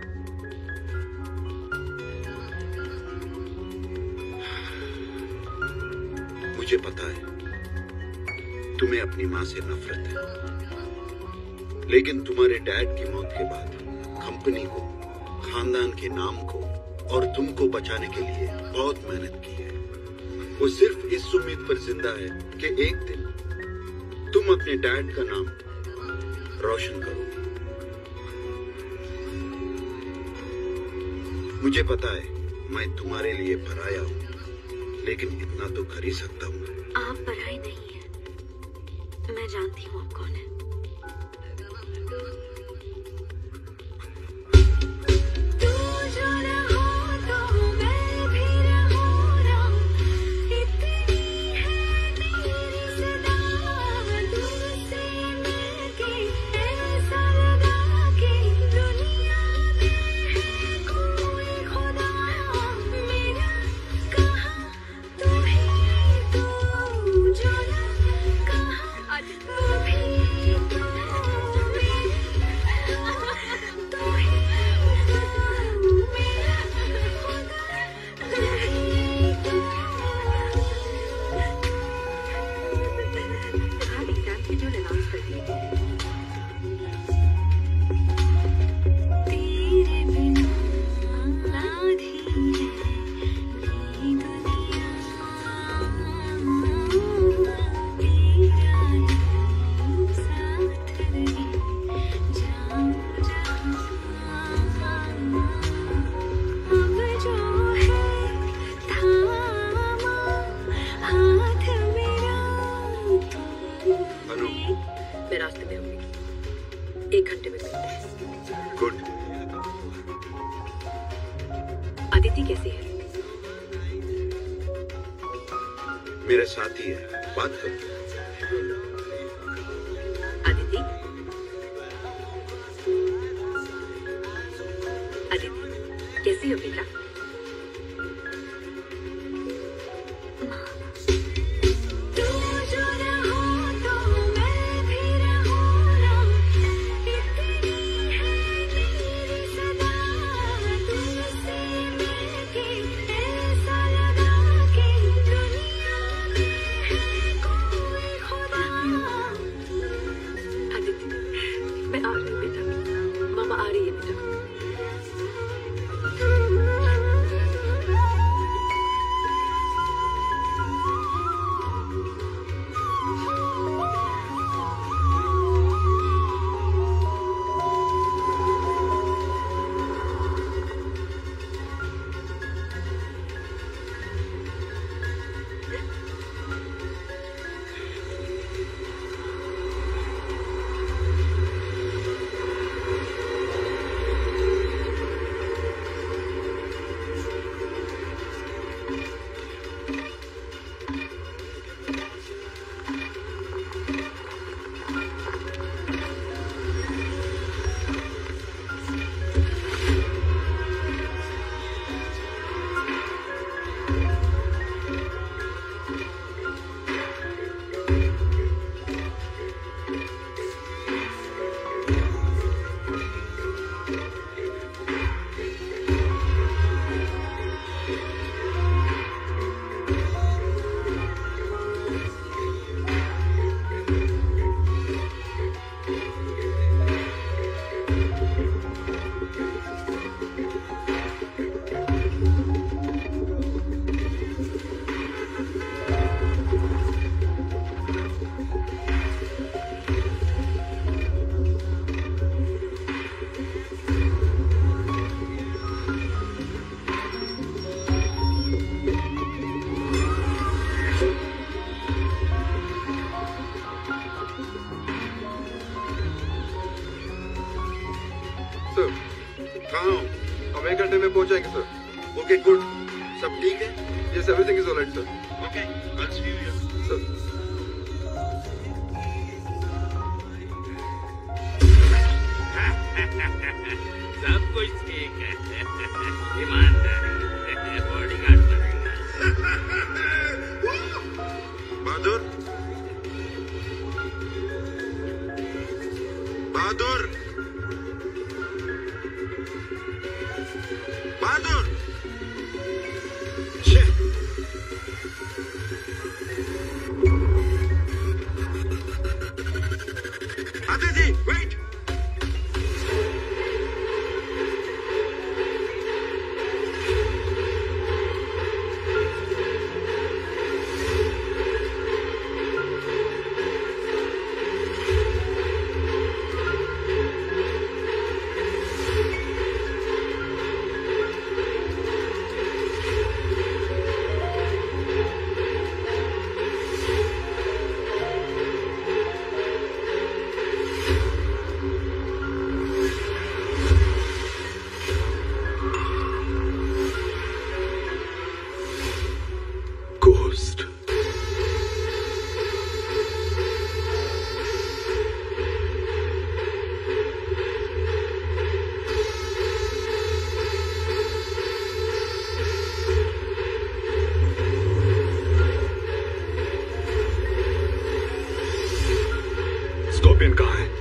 मुझे पता है तुम्हें अपनी माँ से नफरत है, लेकिन तुम्हारे डैड की मौत के बाद कंपनी को, खानदान के नाम को और तुमको बचाने के लिए बहुत मेहनत की है। वो सिर्फ इस उम्मीद पर जिंदा है कि एक दिन तुम अपने डैड का नाम रोशन करोगे। मुझे पता है मैं तुम्हारे लिए पराया हूँ, लेकिन इतना तो कर ही सकता हूँ। आप पराई नहीं है, मैं जानती हूँ आप कौन है। तू जो रहो तो मैं भी रहूं ना, इतनी है तेरी सदा, तुझसे मिलके ऐसा लगा कि दुनिया में है कोई खुदा मेरा, कहाँ तू ही तू जो ना, कहाँ तू भी तू मेरी, तू ही तू मेरा खुदा, तू ही तू। आज एग्जाम शेड्यूल अनाउंस कर दिए। तेरे बिना आधी है ये दुनिया, तेरा रूप साथ रहे जाऊं जहां, अब जो है थामा हाथ मेरा तू। अनु, मैं रास्ते में हूँ, 1 घंटे में मिलते हैं। गुड। अदिति कैसी है? मेरे साथी है, बात करो। अदिति, अदिति कैसी हो बेटा? तू जो रहो तो कहाँ हो? हम 1 घंटे में पहुंचाएंगे सर। Okay good. सब ठीक है? Yes, everything is all right sir. Okay, I'll see you here. Sir सब कुछ ठीक है। ईमानदारी बॉडीगार्ड बनेगा। बहादुर, बहादुर, बहादुर। आदिति, वेट। स्कॉर्पियन कहाँ है?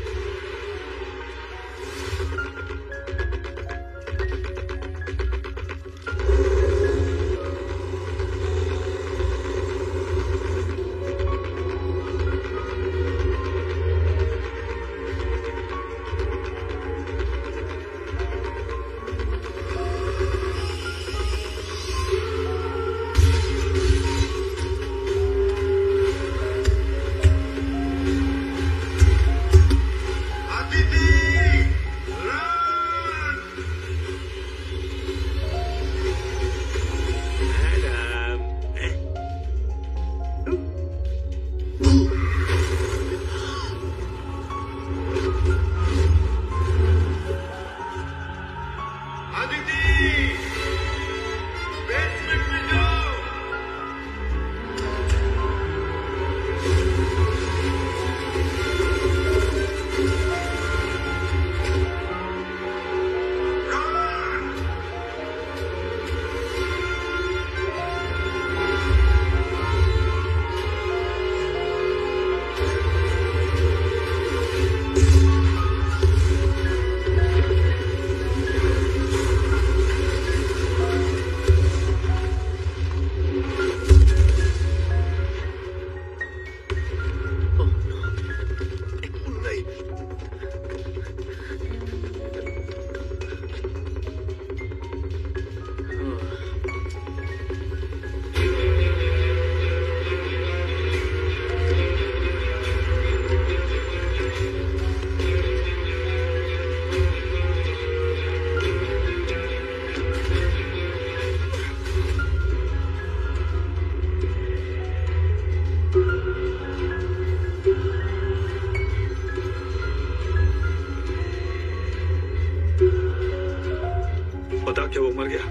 बता, क्या वो मर गया?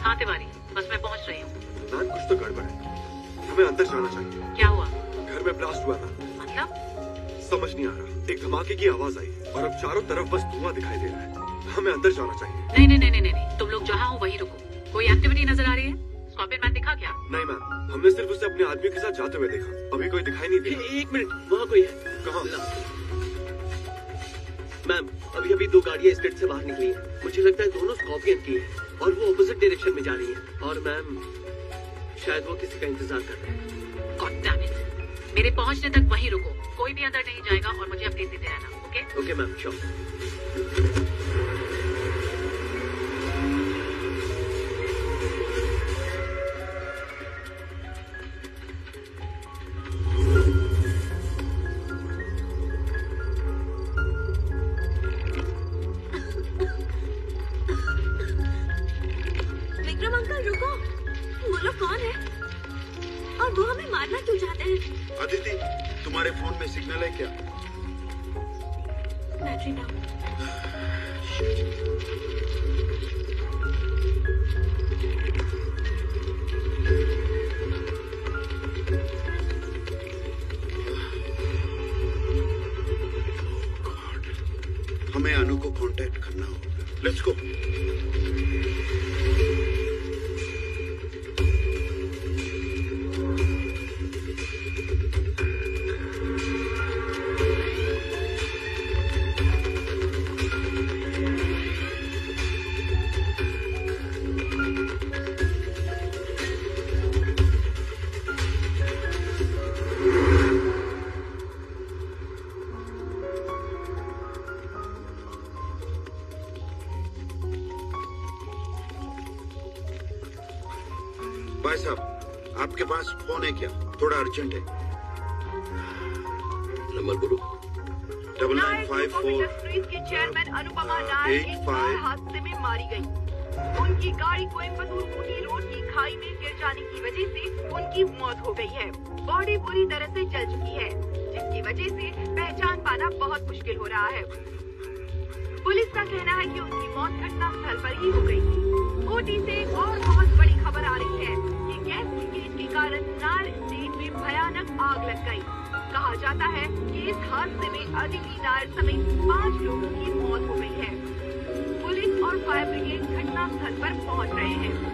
हाँ तिवारी, बस मैं पहुंच रही हूँ। मैम कुछ तो गड़बड़ है, हमें अंदर जाना चाहिए। क्या हुआ? घर में ब्लास्ट हुआ था। मतलब? समझ नहीं आ रहा, एक धमाके की आवाज आई और अब चारों तरफ बस धुआं दिखाई दे रहा है। हमें अंदर जाना चाहिए। नहीं नहीं नहीं नहीं नहीं, तुम लोग जहाँ हो वहीं रुको। कोई एक्टिविटी नजर आ रही है? स्कॉर्पियन मैन दिखा क्या? नहीं मैम, हमने सिर्फ उसे अपने आदमी के साथ जाते हुए देखा, अभी कोई दिखाई नहीं दिया। एक मिनट, वहाँ कोई है। कहाँ? मैम अभी अभी 2 गाड़ियाँ स्टेट से बाहर निकली हैं। मुझे लगता है दोनों स्कॉर्पियन की है और वो ऑपोजिट डायरेक्शन में जा रही है। और मैम शायद वो किसी का इंतजार कर रहे हैं। गॉड डैम इट, मेरे पहुंचने तक वहीं रुको। कोई भी अंदर नहीं जाएगा और मुझे अपडेट देते रहना। Okay? Okay ma'am, sure. Vikram uncle रुको, वो लोग कौन है और वो हमें मारना क्यों चाहते हैं? अदिति, तुम्हारे फोन में सिग्नल है क्या? Battery down. हमें अनु को कांटेक्ट करना होगा। Let's go. भाई साहब, आपके पास फोन है क्या? थोड़ा अर्जेंट है। नंबर बोलो। 9954 इंडस्ट्रीज की चेयरमैन अनुपमा नायर एक कार हादसे में मारी गई। उनकी गाड़ी कोयम्बटूर ऊटी रोड की खाई में गिर जाने की वजह से उनकी मौत हो गई है। बॉडी पूरी तरह से जल चुकी है, जिसकी वजह से पहचान पाना बहुत मुश्किल हो रहा है। पुलिस का कहना है कि उनकी मौत घटना स्थल पर ही हो गई थी। ऊटी से एक और बहुत बड़ी खबर आ रही है कि गैस लीकेज के कारण नायर स्टेट में भयानक आग लग गई। कहा जाता है कि इस हादसे में अदिति नायर समेत 5 लोगों की मौत हो गई है। पुलिस और फायर ब्रिगेड घटना स्थल पर पहुंच रहे हैं।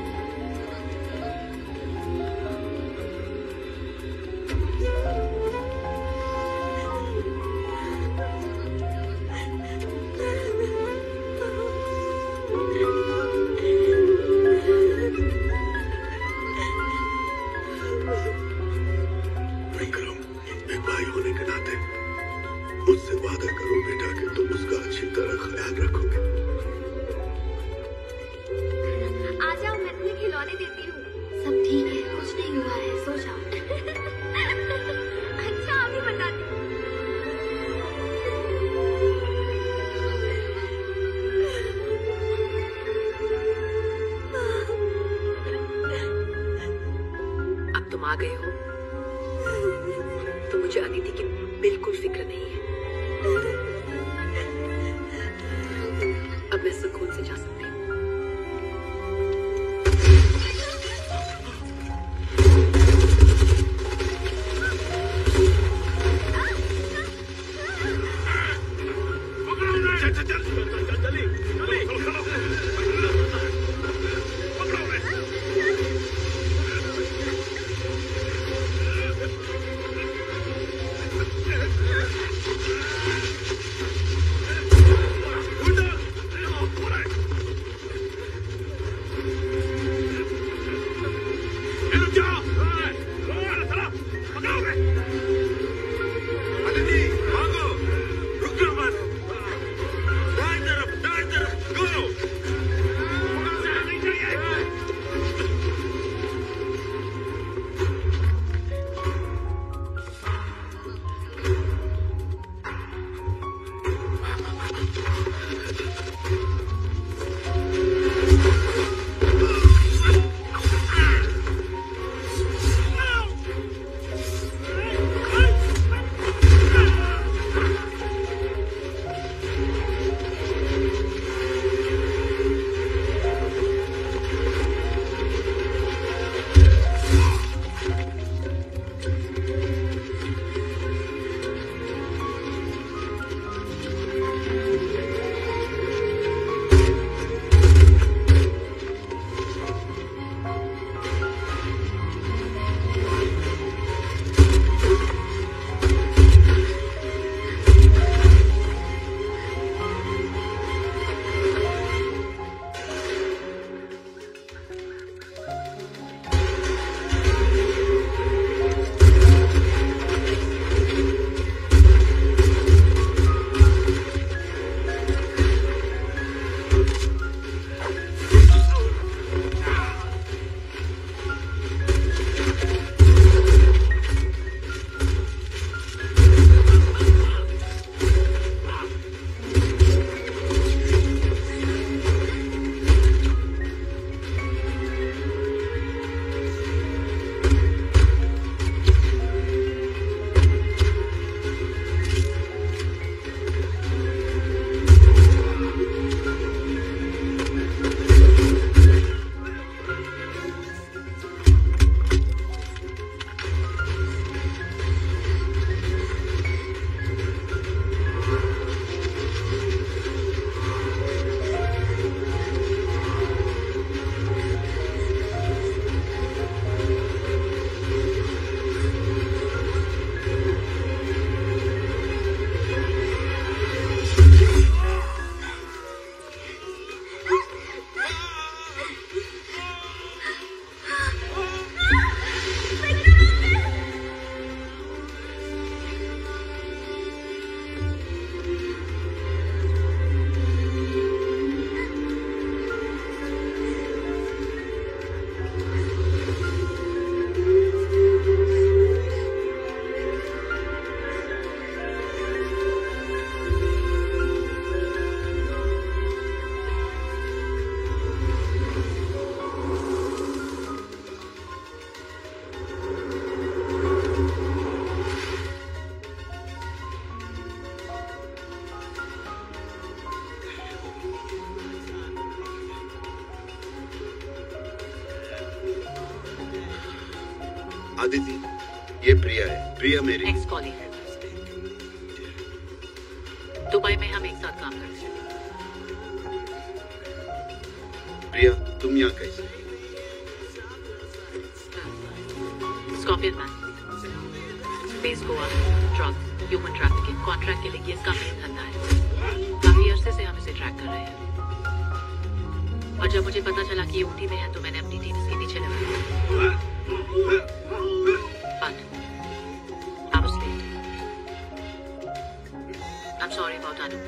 विक्रम, एक भाई होने के नाते मुझसे वादा करो बेटा कि तुम उसका अच्छी तरह ख्याल रखोगे। आ जाओ, मैं तुम्हें खिलौने देती हूँ। सब ठीक है, कुछ नहीं हुआ है, सो जाओ। अच्छा अभी बताती हूँ। अब तुम आ गए हो तो मुझे अदिति की बिल्कुल फिक्र नहीं है। अब मैं सुकून से जा सकती हूँ। आदिति, ये प्रिया है। प्रिया मेरी एक्स कॉलीग है। दुबई में हम एक साथ काम करते हैं। प्रिया, तुम यहाँ कैसे? Scorpion man, base Goa, drugs, human trafficking, contract के लिए इसका मेन धंधा है। काफी अरसे से हम इसे ट्रैक कर रहे हैं और जब मुझे पता चला कि ये ऊटी में है तो मैंने अपनी टीम इसके पीछे लगाई। But I was late. I'm sorry about Anu.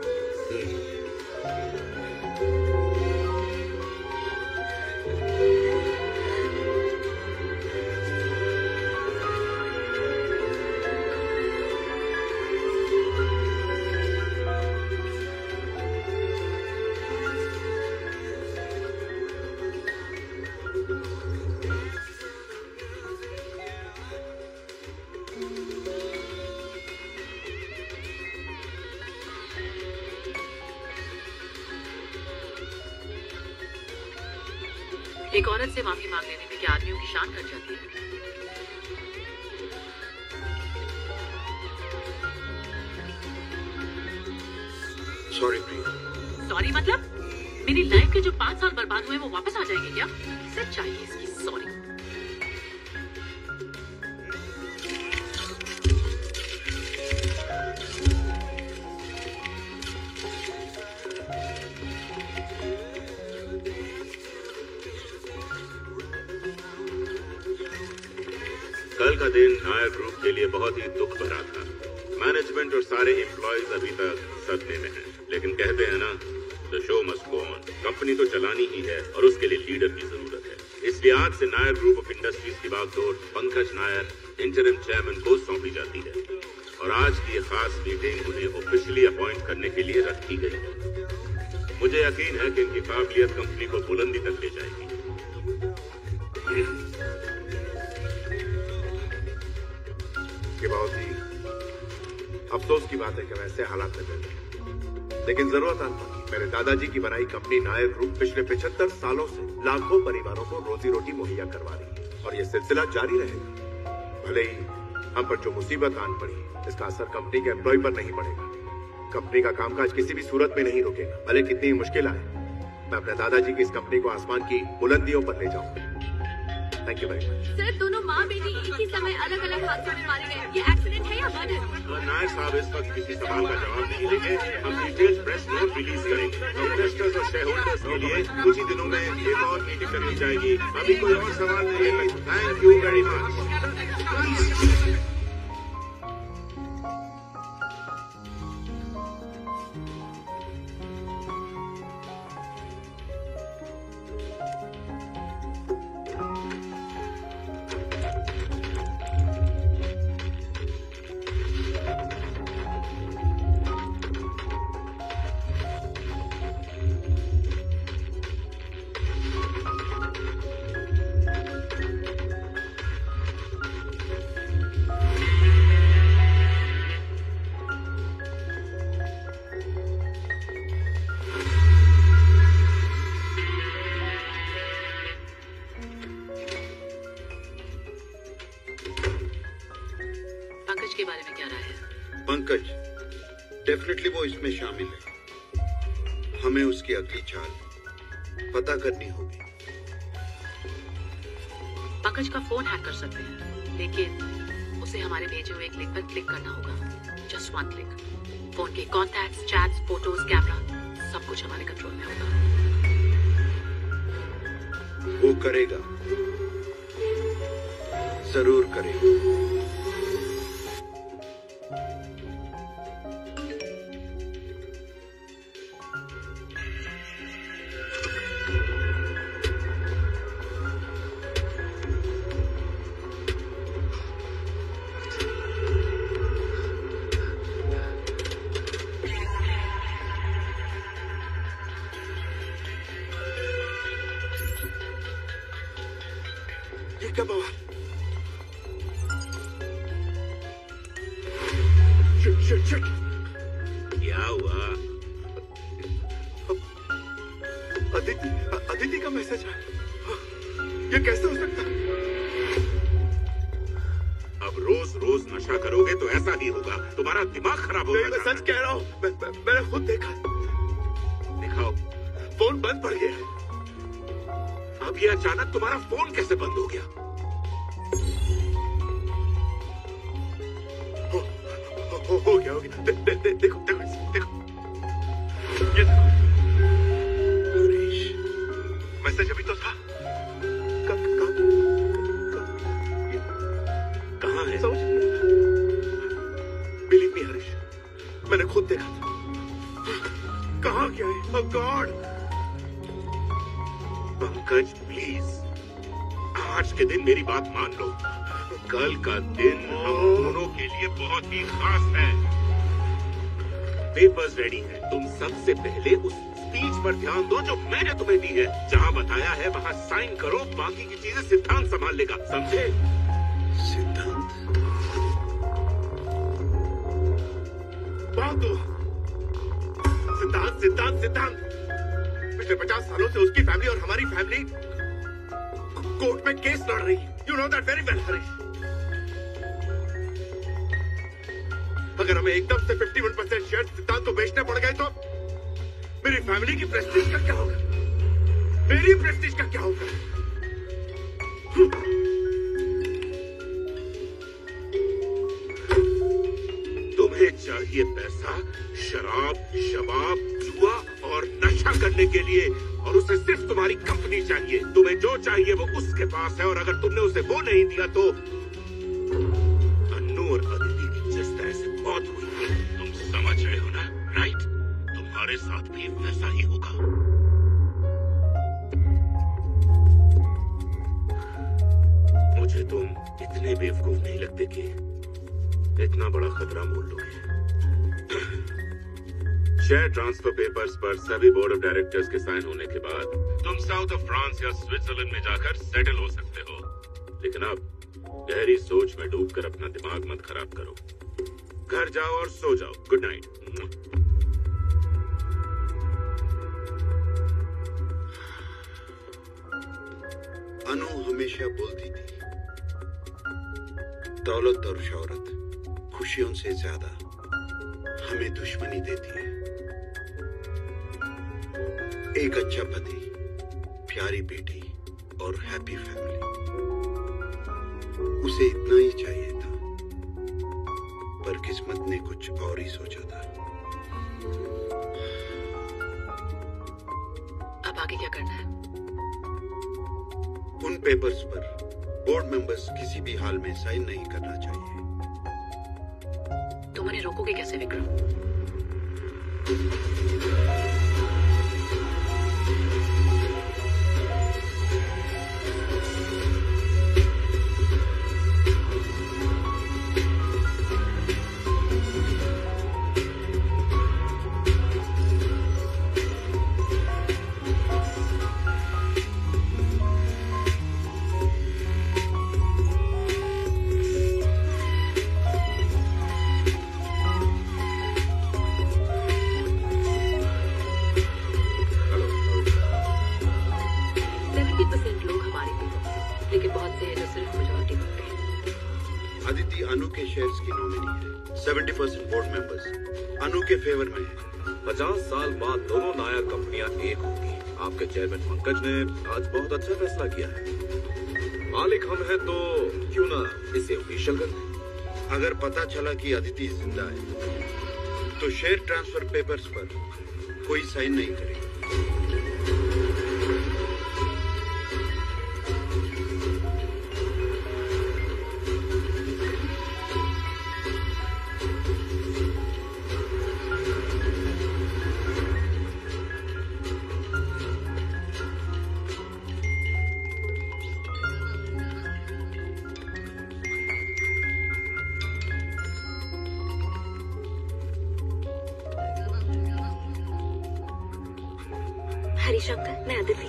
एक औरत से माफी मांग लेने में क्या आदमियों की शान घट जाती है? सॉरी प्रिया। सॉरी मतलब? मेरी लाइफ के जो 5 साल बर्बाद हुए वो वापस आ जाएंगे क्या? सच चाहिए इसकी सॉरी। कल का दिन नायर ग्रुप के लिए बहुत ही दुख भरा था। मैनेजमेंट और सारे एम्प्लॉयज अभी तक सदमे में हैं। लेकिन कहते हैं ना, the show must go on. Company तो चलानी ही है और उसके लिए लीडर की जरूरत है। इसलिए आज से नायर ग्रुप ऑफ इंडस्ट्रीज की बागडोर पंकज नायर, इंटरिम चेयरमैन को सौंपी जाती है और आज की ये खास मीटिंग उन्हें ऑफिशियली अपॉइंट करने के लिए रखी गई है। मुझे यकीन है कि इनकी काबिलियत कंपनी को बुलंदी तक ले जाएगी। ये बहुत ही अफसोस की बात है कि वैसे हालात में बैठे, लेकिन जरूरत आने पर मेरे दादाजी की बनाई कंपनी नायर ग्रुप पिछले 75 सालों से लाखों परिवारों को रोजी रोटी मुहैया करवा रही है और ये सिलसिला जारी रहेगा। भले ही हम पर जो मुसीबत आन पड़ी, इसका असर कंपनी के एम्प्लॉय पर नहीं पड़ेगा। कंपनी का कामकाज किसी भी सूरत में नहीं रुकेगा, भले कितनी ही मुश्किल आए। मैं अपने दादाजी की इस कंपनी को आसमान की बुलंदियों पर ले जाऊंगा। Thank you very much. Sir, दोनों माँ बेटी एक ही समय अलग अलग हादसों में मारे गए। ये एक्सीडेंट है या मर्डर? नायर साहब इस वक्त किसी सवाल का जवाब नहीं देंगे। हम डिटेल प्रेस नोट रिलीज करेंगे। इन्वेस्टर्स और शेयर होल्डर्स के लिए कुछ ही दिनों में एक और मीटिंग करनी जाएगी। अभी कोई और सवाल नहीं है। Thank you very much. Pankaj, definitely वो इसमें शामिल है। हमें उसकी अगली चाल पता करनी होगी। पंकज का फोन हैक कर सकते हैं, लेकिन उसे हमारे भेजे हुए एक लिंक पर क्लिक करना होगा। Just 1 click. फोन के कॉन्टैक्ट्स, चैट्स, फोटोज, कैमरा सब कुछ हमारे कंट्रोल में होगा। वो करेगा, जरूर करेगा। क्या हुआ? अदिति का मैसेज है। ये कैसे हो सकता है? नशा करोगे तो ऐसा ही होगा, तुम्हारा दिमाग खराब होगा। मैं सच कह रहा हूँ, मैंने खुद देखा। दिखाओ। फोन बंद पड़ गया है। अब ये अचानक तुम्हारा फोन कैसे बंद हो गया? हो गया, हो गया। देखो देखो ये देखो। हरीश, मैसेज अभी तो था। कहाँ है? बिलीव मी हरीश, मैंने खुद देखा था। कहाँ गया है? ओह गॉड। पंकज प्लीज, आज के दिन मेरी बात मान लो। कल का दिन हम दोनों के लिए बहुत ही खास है। पेपर्स रेडी हैं। तुम सबसे पहले उस स्पीच पर ध्यान दो जो मैंने तुम्हें दी है। जहाँ बताया है वहाँ साइन करो, बाकी की चीजें सिद्धांत संभाल लेगा, समझे? सिद्धांत? बात दो। सिद्धांत सिद्धांत सिद्धांत पिछले 50 सालों से उसकी फैमिली और हमारी फैमिली कोर्ट में केस लड़ रही है। You know that very well Harish. अगर हमें एकदम से 51% शेयर सिद्धांत को बेचने पड़ गए तो मेरी फैमिली की प्रेस्टीज का क्या होगा? मेरी प्रेस्टीज का क्या होगा? तुम्हें चाहिए पैसा, शराब, शबाब, जुआ और नशा करने के लिए, और उसे सिर्फ तुम्हारी कंपनी चाहिए। तुम्हें जो चाहिए वो उसके पास है, और अगर तुमने उसे वो नहीं दिया तो अन्नू और अदिति की जिस तरह से मौत हुई, तुम समझ रहे हो ना? राइट? तुम्हारे साथ भी वैसा ही होगा। मुझे तुम इतने बेवकूफ नहीं लगते कि इतना बड़ा खतरा मोल लोगे। शेयर ट्रांसफर पेपर्स पर सभी बोर्ड ऑफ डायरेक्टर्स के साइन होने के बाद तुम साउथ ऑफ फ्रांस या स्विट्जरलैंड में जाकर सेटल हो सकते हो। लेकिन अब गहरी सोच में डूबकर अपना दिमाग मत खराब करो। घर जाओ और सो जाओ। Good night. अनु हमेशा बोलती थी, दौलत और शौहरत खुशियों से ज्यादा हमें दुश्मनी देती है। एक अच्छा पति, प्यारी बेटी और हैप्पी फैमिली, उसे इतना ही चाहिए था, पर किस्मत ने कुछ और ही सोचा था। अब आगे क्या करना है? उन पेपर्स पर बोर्ड मेंबर्स किसी भी हाल में साइन नहीं करना चाहिए। तुम उन्हें रोकोगे कैसे विक्रम? अनु के शेयर्स की नॉमिनी है। 70% बोर्ड मेंबर्स अनु के फेवर में है। 50 साल बाद दोनों नायर कंपनियां एक होंगी। आपके चेयरमैन पंकज ने आज बहुत अच्छा फैसला किया है। मालिक हम हैं तो क्यों ना इसे ऑफिशियल कर दें। अगर पता चला कि अदिति जिंदा है तो शेयर ट्रांसफर पेपर्स पर कोई साइन नहीं करेगा। हरीश अंकल, मैं अदिति।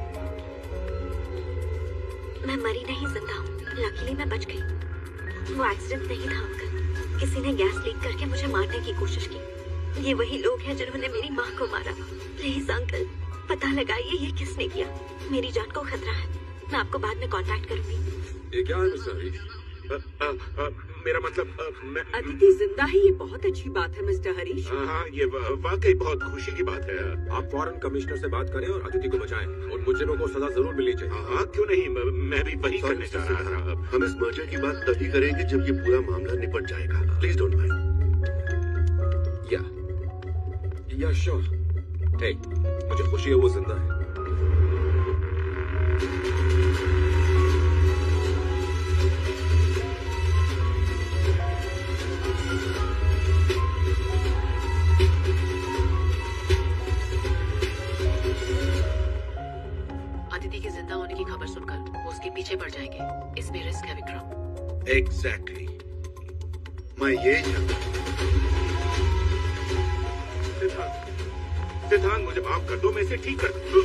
मैं मरी नहीं, जिंदा हूँ। लकीली मैं बच गई। वो एक्सीडेंट नहीं था अंकल, किसी ने गैस लीक करके मुझे मारने की कोशिश की। ये वही लोग हैं जिन्होंने मेरी माँ को मारा। प्लीज अंकल, पता लगाइए ये किसने किया। मेरी जान को खतरा है। मैं आपको बाद में कांटेक्ट करूंगी। ये क्या है मिस्टर हरीश? मेरा मतलब मैं अदिति जिंदा है, ये बहुत अच्छी बात है मिस्टर हरीश। हाँ, ये वाकई बहुत खुशी की बात है। आप फौरन कमिश्नर से बात करें और अदिति को बचाएं। उन मुजरिमों को सजा जरूर मिलनी चाहिए। हाँ, क्यों नहीं, मैं भी वही करने जा रहा था। हम इस मर्जर की बात तभी करेंगे जब ये पूरा मामला निपट जाएगा। Please don't mind. Yeah sure. Hey, मुझे खुशी है वो जिंदा है। अदिति के जिंदा होने की खबर सुनकर वो उसके पीछे पड़ जाएंगे। इसमें रिस्क है विक्रम। एग्जैक्टली, मैं यही चाहता। सिद्धांत, मुझे माफ कर दो, मैं इसे ठीक कर दूं।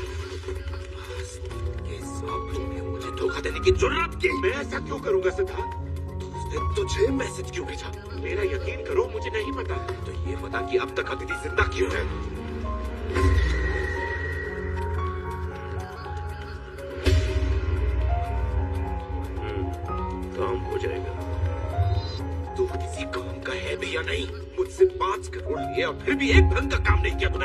मुझे धोखा देने की जरूरत की। मैं ऐसा क्यों करूंगा सिद्धांत? उसने तुझे मैसेज क्यों भेजा? मेरा यकीन करो, मुझे नहीं पता। तो ये पता कि अब तक अदिति जिंदा क्यों है? काम हो जाएगा। तू किसी काम का है भी या नहीं? मुझसे 5 करोड़ लिए और फिर भी एक ढंग का काम नहीं किया तूने।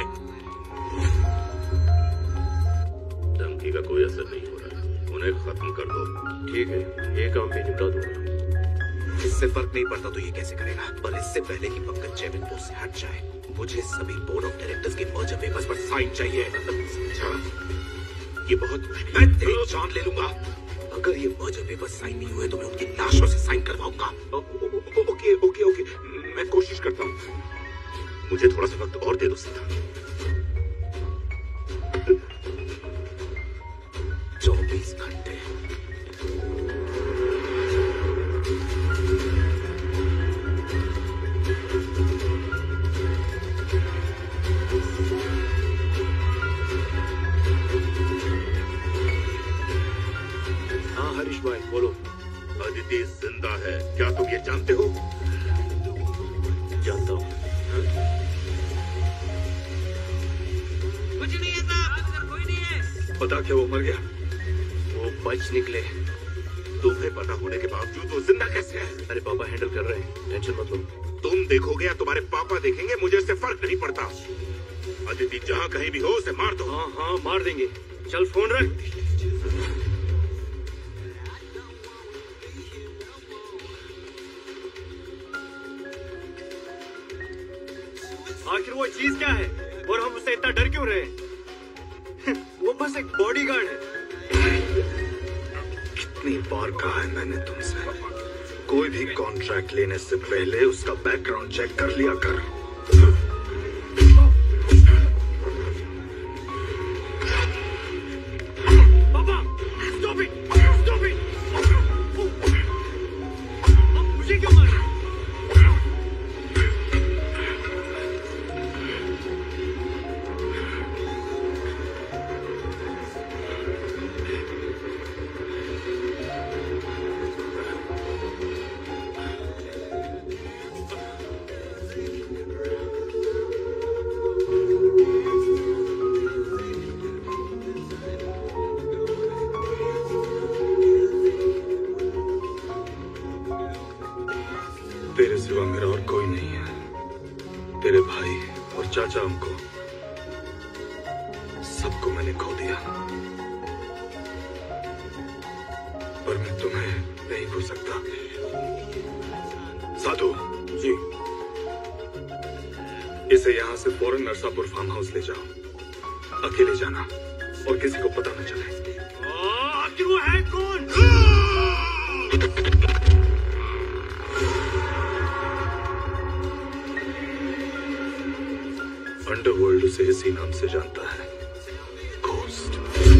धमकी का कोई असर नहीं हो रहा, उन्हें खत्म कर दो। ठीक है, ये काम भी निपटा दूंगा। इससे फर्क नहीं पड़ता तो ये कैसे करेगा? पर इससे पहले कि पंकज चेयरमैन पोस्ट से हट जाए, मुझे सभी बोर्ड ऑफ डायरेक्टर्स के मर्जर पेपर्स पर साइन चाहिए। समझा? ये बहुत मुश्किल। मैं तेरी जान ले लूंगा। अगर ये मर्जर पेपर्स साइन नहीं हुए तो मैं उनकी लाशों से साइन करवाऊंगा। ओके ओके ओके, मैं कोशिश करता हूँ। मुझे थोड़ा सा वक्त और दे दो सिद्धांत। 24 घंटे। हाँ हरीश भाई, बोलो। अदिति जिंदा है, क्या तुम ये जानते हो? जानता हूँ। कुछ नहीं है साहब, कोई नहीं है। पता क्या वो मर गया? वो बच निकले। तुम्हें पता होने के बावजूद वो जिंदा कैसे है? अरे पापा हैंडल कर रहे हैं, टेंशन मत लो। तुम देखोगे या तुम्हारे पापा देखेंगे, मुझे इससे फर्क नहीं पड़ता। अदिति जहाँ कहीं भी हो उसे मार दो। हाँ हाँ, मार देंगे। चल फोन रख। आखिर वो चीज क्या है और हम उससे इतना डर क्यों रहे? वो बस एक बॉडीगार्ड है। कितनी बार कहा है मैंने तुमसे, कोई भी कॉन्ट्रैक्ट लेने से पहले उसका बैकग्राउंड चेक कर लिया कर। पापा, stop it! Stop it! मुझे क्यों मारा? तेरे सिवा मेरा और कोई नहीं है। तेरे भाई और चाचा हमको, सबको मैंने खो दिया, पर मैं तुम्हें नहीं खो सकता। साधु जी, इसे यहाँ से फौरन नरसापुर फार्म हाउस ले जाओ। अकेले जाना और किसी को पता न चले। आखिर वो है कौन? अंडरवर्ल्ड उसे इसी नाम से जानता है, घोस्ट।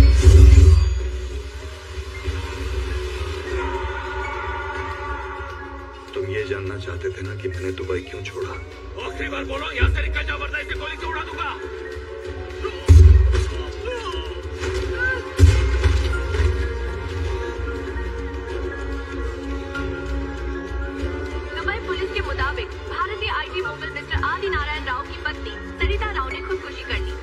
तुम ये जानना चाहते थे ना कि मैंने दुबई क्यों छोड़ा? आखिरी बार बोलो, यहाँ से निकल जाओ वरना इसे गोली से उड़ा दूंगा। दुबई पुलिस के मुताबिक भारतीय आईटी मोगल मिस्टर आदि नारायण राव की पत्नी सरिता राव ने खुदकुशी कर ली।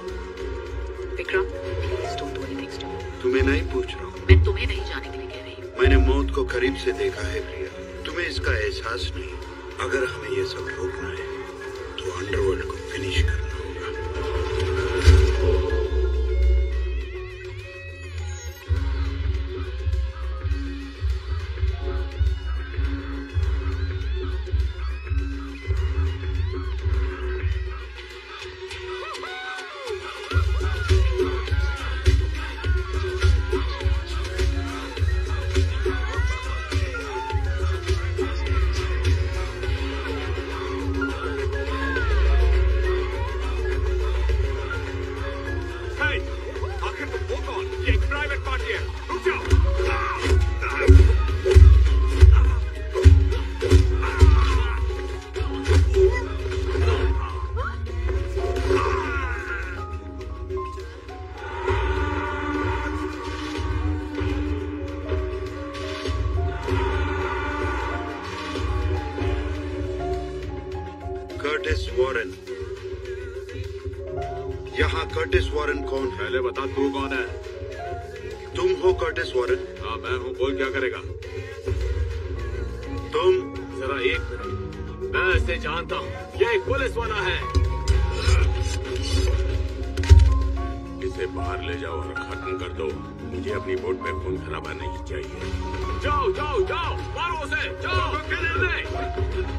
Vikram, please don't do anything stupid. तुम्हें नहीं पूछ रहा हूँ। मैं तुम्हें नहीं जाने के लिए कह रही हूँ। मैंने मौत को करीब से देखा है प्रिया, तुम्हें इसका एहसास नहीं। अगर हमें ये सब रोकना है तो अंडरवर्ल्ड को फिनिश करना होगा। Curtis Warren. यहाँ कर्टिस वॉरेन कौन है? पहले बता तू कौन है? तुम हो कर्टिस वॉरेन? हाँ मैं हूँ, बोल क्या करेगा? तुम? जरा एक मिनट, मैं इसे जानता हूँ, ये एक पुलिस वाला है। इसे बाहर ले जाओ और खत्म कर दो। मुझे अपनी बोट में खून खराबा नहीं चाहिए। जाओ जाओ जाओ, मारो उसे, जाओ किले में।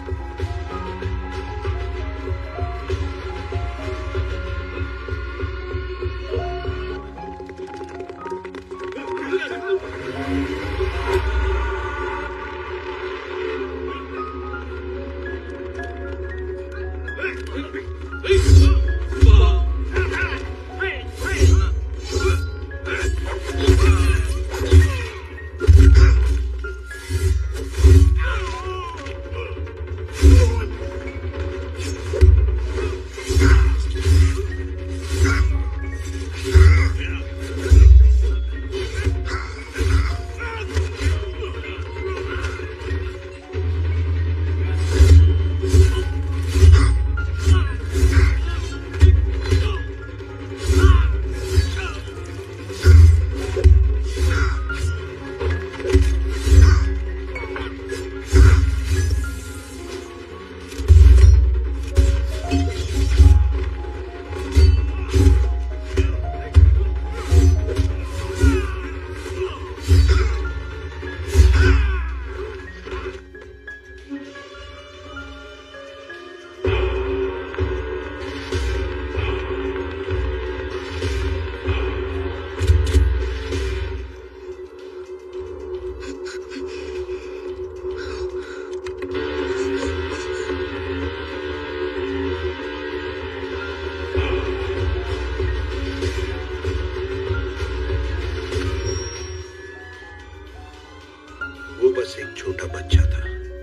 वो बस एक छोटा बच्चा था।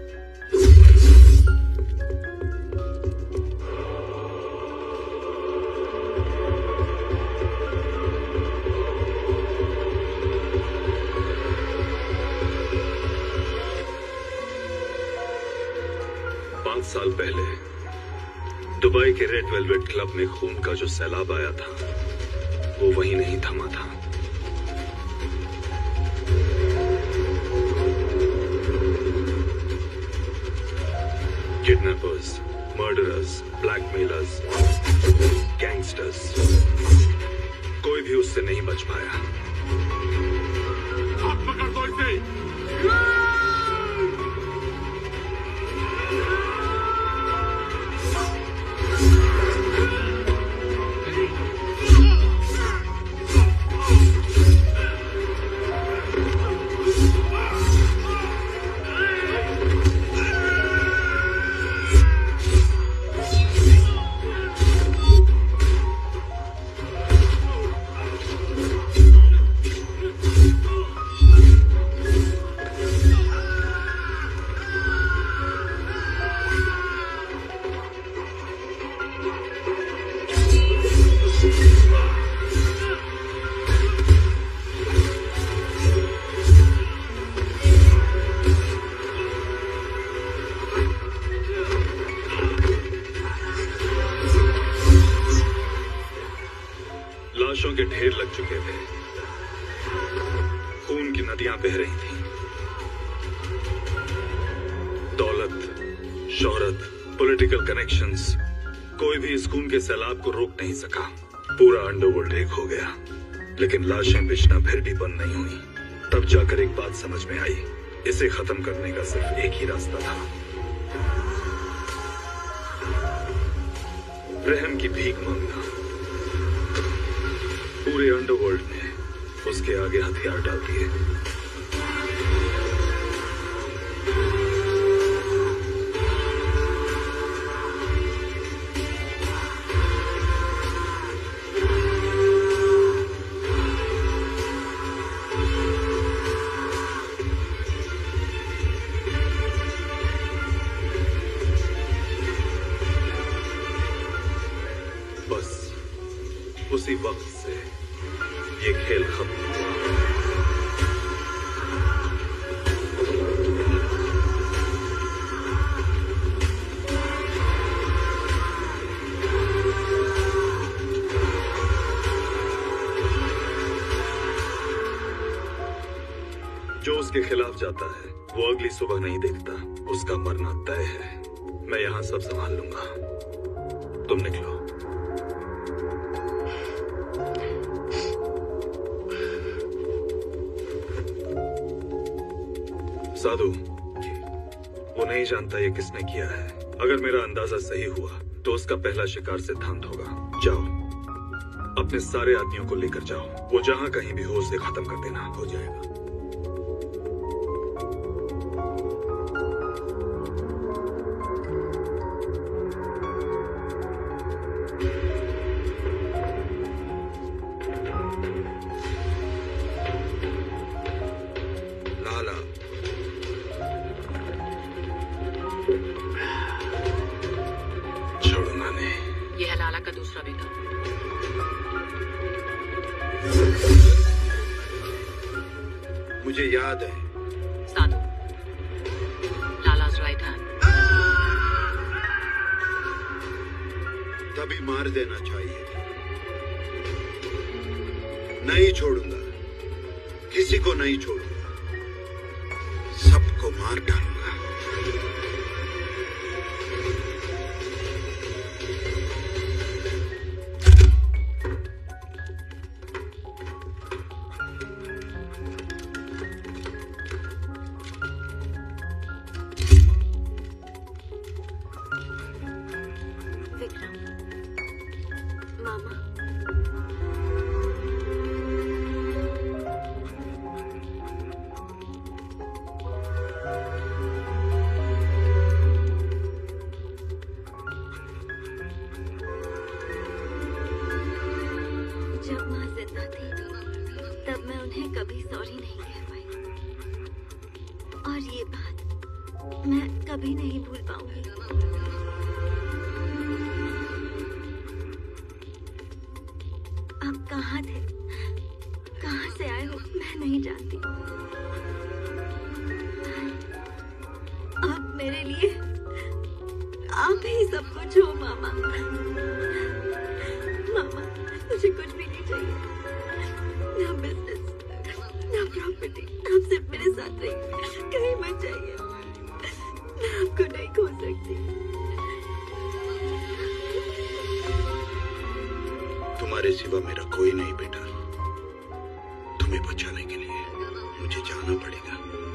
साल पहले दुबई के रेड वेलवेट क्लब में खून का जो सैलाब आया था वो वहीं नहीं थमा था। किडनैपर्स, मर्डरर्स, ब्लैकमेलर्स, गैंगस्टर्स, कोई भी उससे नहीं बच पाया। हाथ पकड़ दो इसे। लाशों के ढेर लग चुके थे, खून की नदियां बह रही थीं। दौलत, शोहरत, पॉलिटिकल कनेक्शंस, कोई भी इस खून के सैलाब को रोक नहीं सका। पूरा अंडरवर्ल्ड एक हो गया, लेकिन लाशें बिछना फिर भी बंद नहीं हुई। तब जाकर एक बात समझ में आई, इसे खत्म करने का सिर्फ एक ही रास्ता था, रहम की भीख मांगना। पूरे अंडरवर्ल्ड ने उसके आगे हथियार डाल दिए। उसी वक्त से ये खेल खत्म हुआ। जो उसके खिलाफ जाता है वो अगली सुबह नहीं देखता, उसका मरना तय है। मैं यहां सब संभाल लूंगा, तुम निकलो। साधु, वो नहीं जानता ये किसने किया है। अगर मेरा अंदाजा सही हुआ तो उसका पहला शिकार सिद्धांत होगा। जाओ, अपने सारे आदमियों को लेकर जाओ, वो जहां कहीं भी हो उसे खत्म कर देना। हो जाएगा। मुझे याद है। साधु, लाला's right hand। तभी मार देना चाहिए। नहीं छोड़ूंगा, किसी को नहीं छोड़ूंगा, सबको मार डालूंगा। जब माँ जिंदा थी तब मैं उन्हें कभी सॉरी नहीं कह पाई, और ये बात मैं कभी नहीं भूल पाऊंगी। आप कहाँ थे, कहाँ से आए हो मैं नहीं जानती। आप मेरे लिए आप ही सब कुछ हो मामा। मामा, मुझे कुछ भी नहीं चाहिए, ना बिजनेस, ना प्रॉपर्टी। आप सिर्फ मेरे साथ रहिए, कहीं मत जाइए। मैं आपको नहीं खो सकती। तुम्हारे सिवा मेरा कोई नहीं बेटा। तुम्हें बचाने के लिए मुझे जाना पड़ेगा।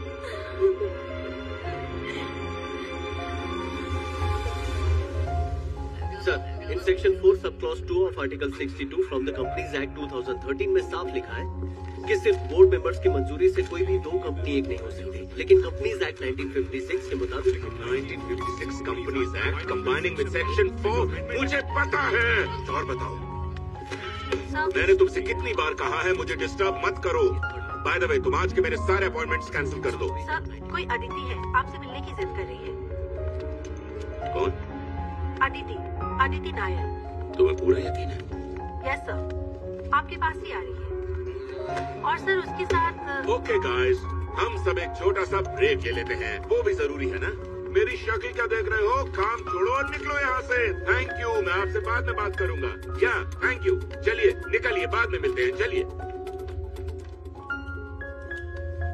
Sir, in section 4 sub clause 2 of article 62 from the companies act 2013 में साफ लिखा है कि सिर्फ बोर्ड मेंबर्स की मंजूरी से कोई भी दो कंपनी एक नहीं हो सकती। लेकिन कंपनीज एक्ट 1956 के मुताबिक 1956 companies act combining with section 4 मुझे पता है। और बताओ, मैंने तुमसे कितनी बार कहा है मुझे डिस्टर्ब मत करो। बाय द वे, तुम आज के मेरे सारे अपॉइंटमेंट्स कैंसिल कर दो। सर, कोई अदिति है, आपसे मिलने की जिद कर रही है। कौन? अदिति नायर। तुम्हें पूरा यकीन है? यस सर, आपके पास ही आ रही है। और सर उसके साथ ओके गाइस, हम सब एक छोटा सा ब्रेक ले लेते हैं, वो भी जरूरी है ना। मेरी शक्ल क्या देख रहे हो? काम छोड़ो और निकलो यहाँ से। थैंक यू, मैं आपसे बाद में बात करूंगा। क्या? Thank you. चलिए निकलिए, बाद में मिलते हैं। चलिए।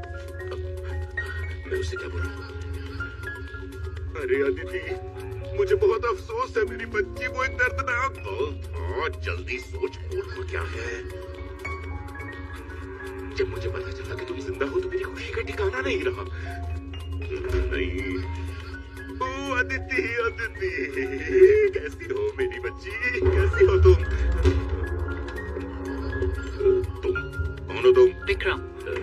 मैं उससे क्या बोलूं? अरे अदिति, मुझे बहुत अफसोस है, मेरी बच्ची को एक दर्दनाक बहुत जल्दी सोच बोल को क्या है। जब मुझे पता चला कि तुम जिंदा हो तो मेरी खुशी का ठिकाना नहीं रहा। नहीं, ओ अदिति, अदिति, कैसी हो मेरी बच्ची, कैसी हो तुम? तुम कौन हो तुम? विक्रम।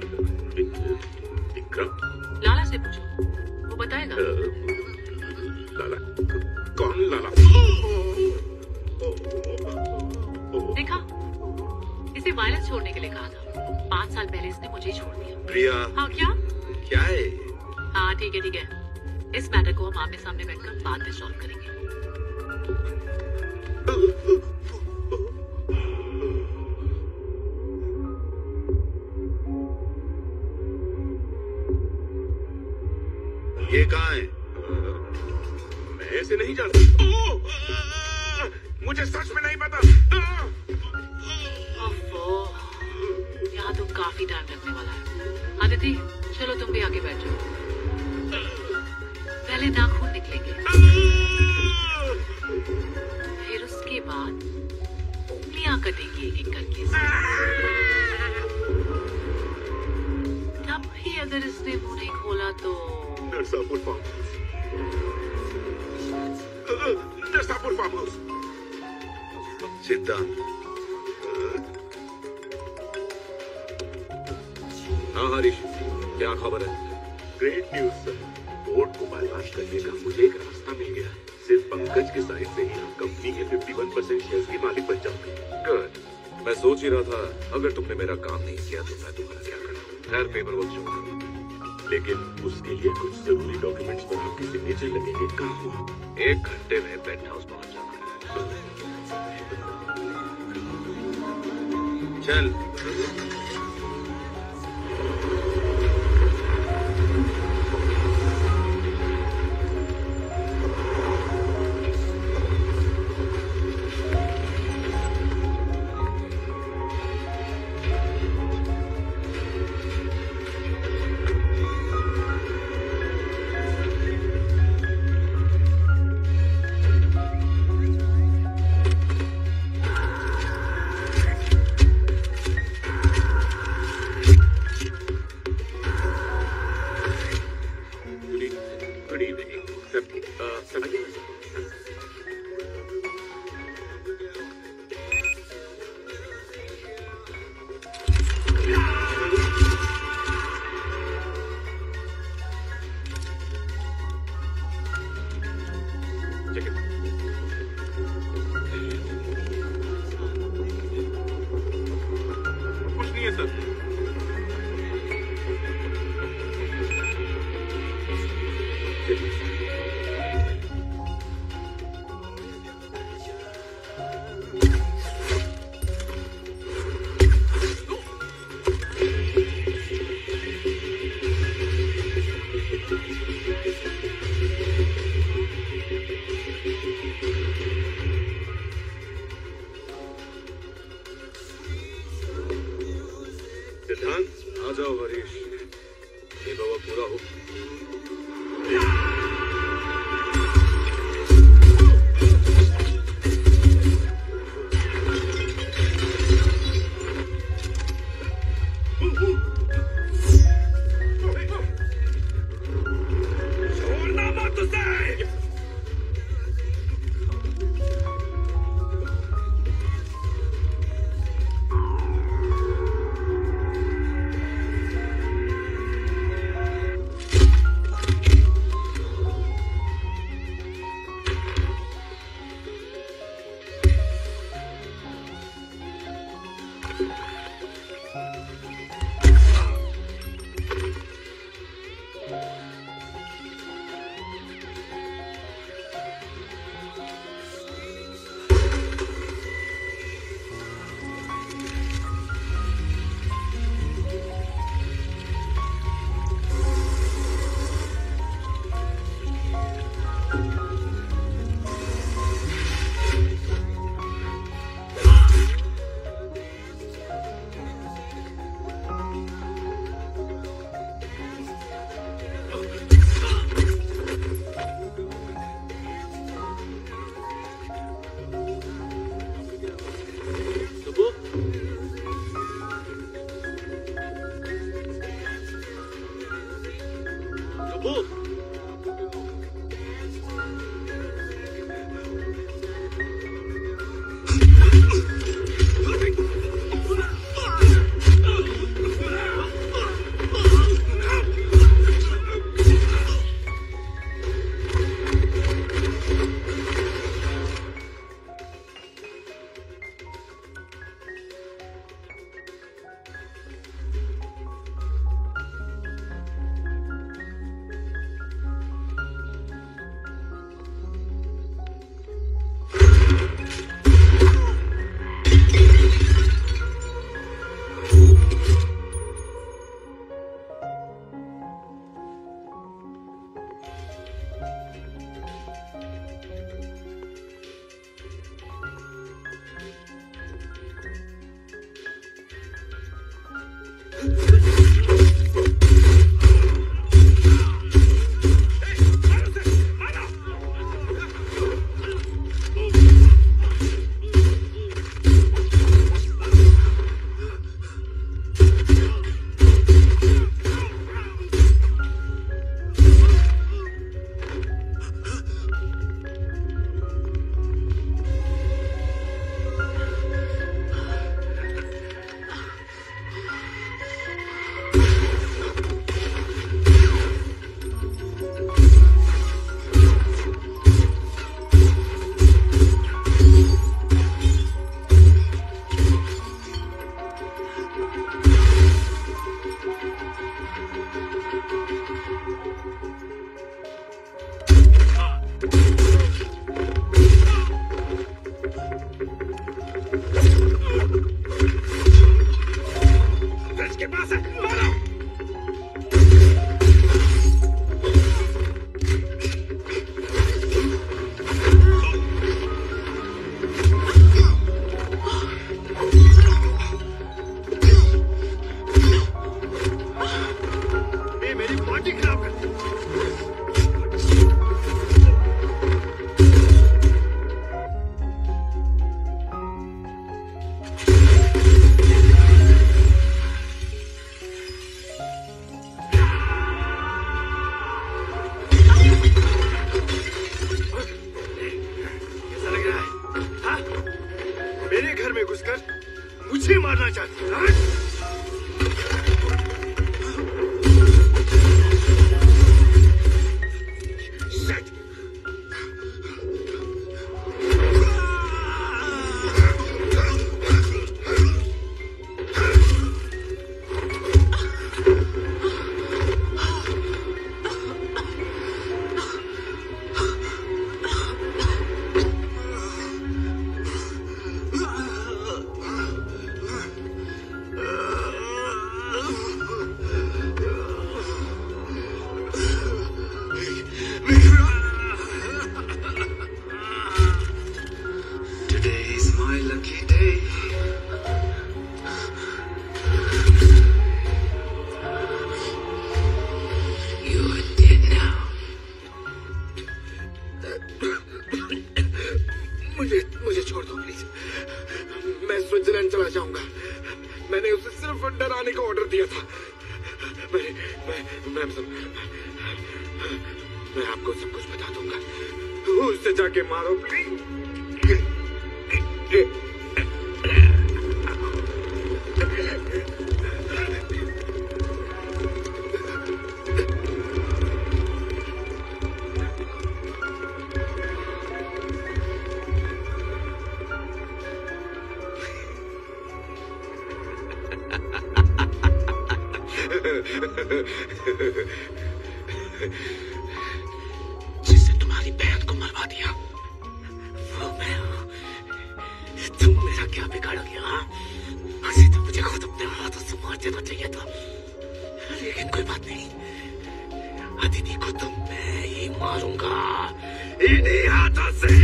विक्रम? लाला से पूछो, वो बताएगा। लाला? कौन लाला? देखा, इसे वायलेंस छोड़ने के लिए कहा था। 5 साल पहले इसने मुझे ही छोड़ दिया। प्रिया। हाँ क्या? क्या है? हाँ ठीक है। इस मैटर को हम आमने सामने बैठकर बाद में सॉल्व करेंगे। ये कहाँ है? मैं ऐसे नहीं जानता। मुझे सच में नहीं पता। यहाँ तो काफी टाइम लगने वाला है। आदिति, चलो तुम भी आगे बैठो। पहले नाखून निकलेंगे, फिर उसके बाद उंगलियां कटेंगी एक एक करके। तब भी अगर इसने मुंह नहीं खोला तो नरसापुर फार्म हाउस। सिद्धांत। हाँ हरीश, क्या खबर है? ग्रेट न्यूज सर, बोर्ड को बाईपास करने का मुझे एक रास्ता मिल गया। सिर्फ पंकज के साइड से ही हम कंपनी के 51% शेयर्स की मालिक बन जाओगे। गुड। मैं सोच ही रहा था अगर तुमने मेरा काम नहीं किया तो मैं तुम्हारा क्या करता। खैर पेपर वर्क शुरू करो। लेकिन उसके लिए कुछ जरूरी डॉक्यूमेंट्स पर आपके सिग्नेचर लगेंगे। काम हुआ? 1 घंटे में पेंट हाउस पहुंच जाऊंगा। चल। आ जाओ हरीश, ये बाबा पूरा हो। छोड़ना मत उसे। Move. मुझे मारना चाहती है? मुझे छोड़ दो प्लीज। मैं स्विट्जरलैंड चला जाऊंगा। मैंने उसे सिर्फ डराने का ऑर्डर दिया था। मैं आपको सब कुछ बता दूंगा। उससे जाके मारो प्लीज। जिससे तुम्हारी बहन को मरवा दिया वो मैं हूं। तुम मेरा क्या बिगाड़ोगे? हाँ, हंसी तो मुझे खुद अपने हाथों से मार देना चाहिए था, लेकिन कोई बात नहीं। अदिति को तो मैं ही मारूंगा इन्हीं हाथों से।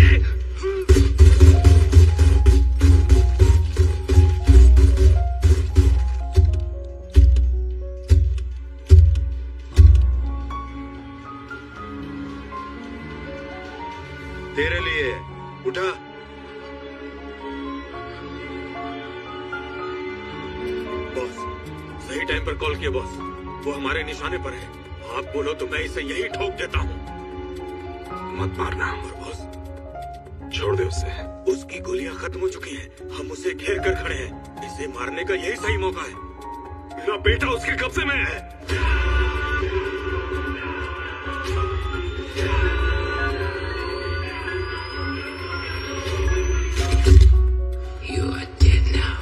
तेरे लिए उठा। बॉस, सही टाइम पर कॉल किया बॉस। वो हमारे निशाने पर है आप बोलो तो मैं इसे यही ठोक देता हूँ। मत मारना बॉस, छोड़ दे उसे। उसकी गोलियां खत्म हो चुकी हैं, हम उसे घेर कर खड़े हैं। इसे मारने का यही सही मौका है। मेरा बेटा उसके कब्जे में है। You are dead now.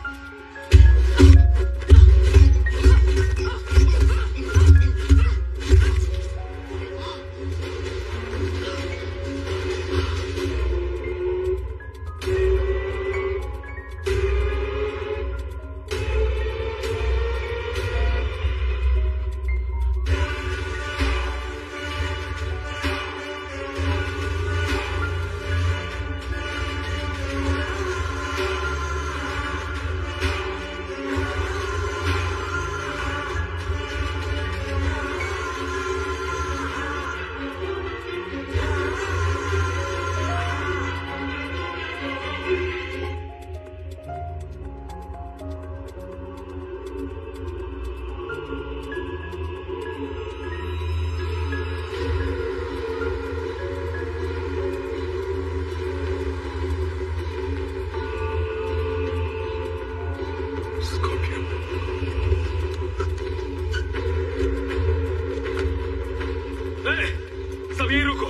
सब यहीं रुको।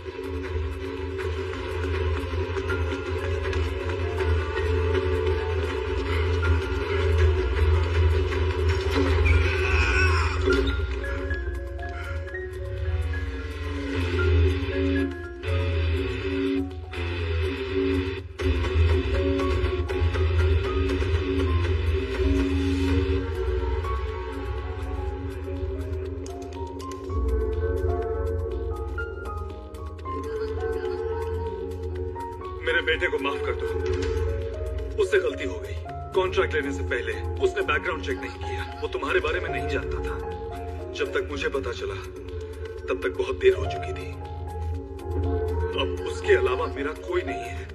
मेरे बेटे को माफ कर दो, उससे गलती हो गई। कॉन्ट्रैक्ट लेने से पहले उसने बैकग्राउंड चेक नहीं किया। वो तुम्हारे बारे में नहीं जानता था। जब तक मुझे पता चला तब तक बहुत देर हो चुकी थी। अब उसके अलावा मेरा कोई नहीं है।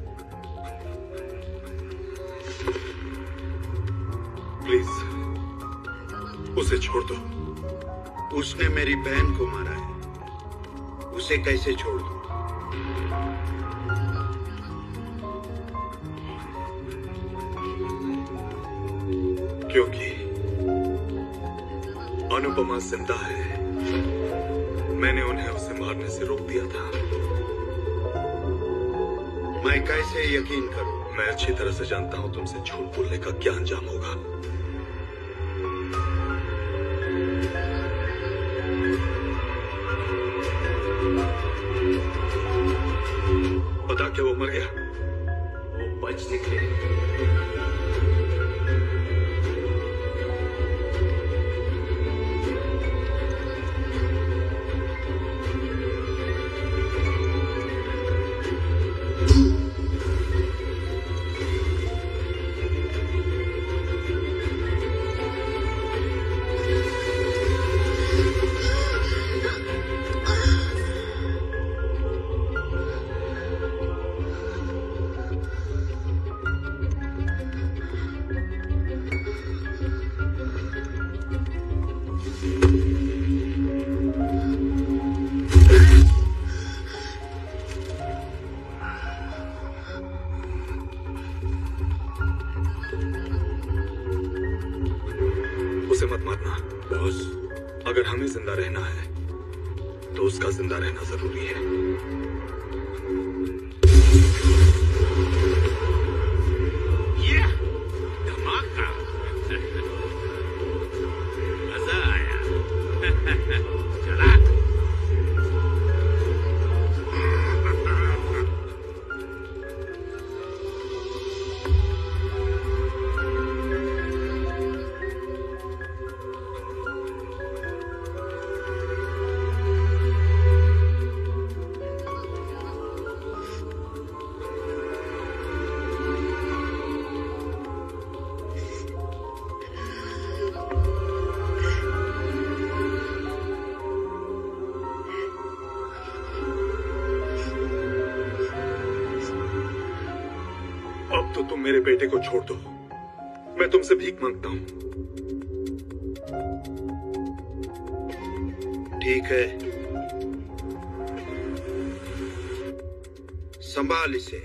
प्लीज उसे छोड़ दो। उसने मेरी बहन को मारा है, उसे कैसे छोड़ दूं? क्योंकि अनुपमा जिंदा है। मैंने उन्हें उसे मारने से रोक दिया था। मैं कैसे यकीन करूं? मैं अच्छी तरह से जानता हूं तुमसे झूठ बोलने का क्या अंजाम होगा। पता क्या वो मर गया? वो बच निकले। उसे मत मारना बॉस। अगर हमें जिंदा रहना है तो उसका जिंदा रहना जरूरी है। ये धमाका मजा आया। चला तो तुम मेरे बेटे को छोड़ दो। मैं तुमसे भीख मांगता हूं। ठीक है, संभाल इसे।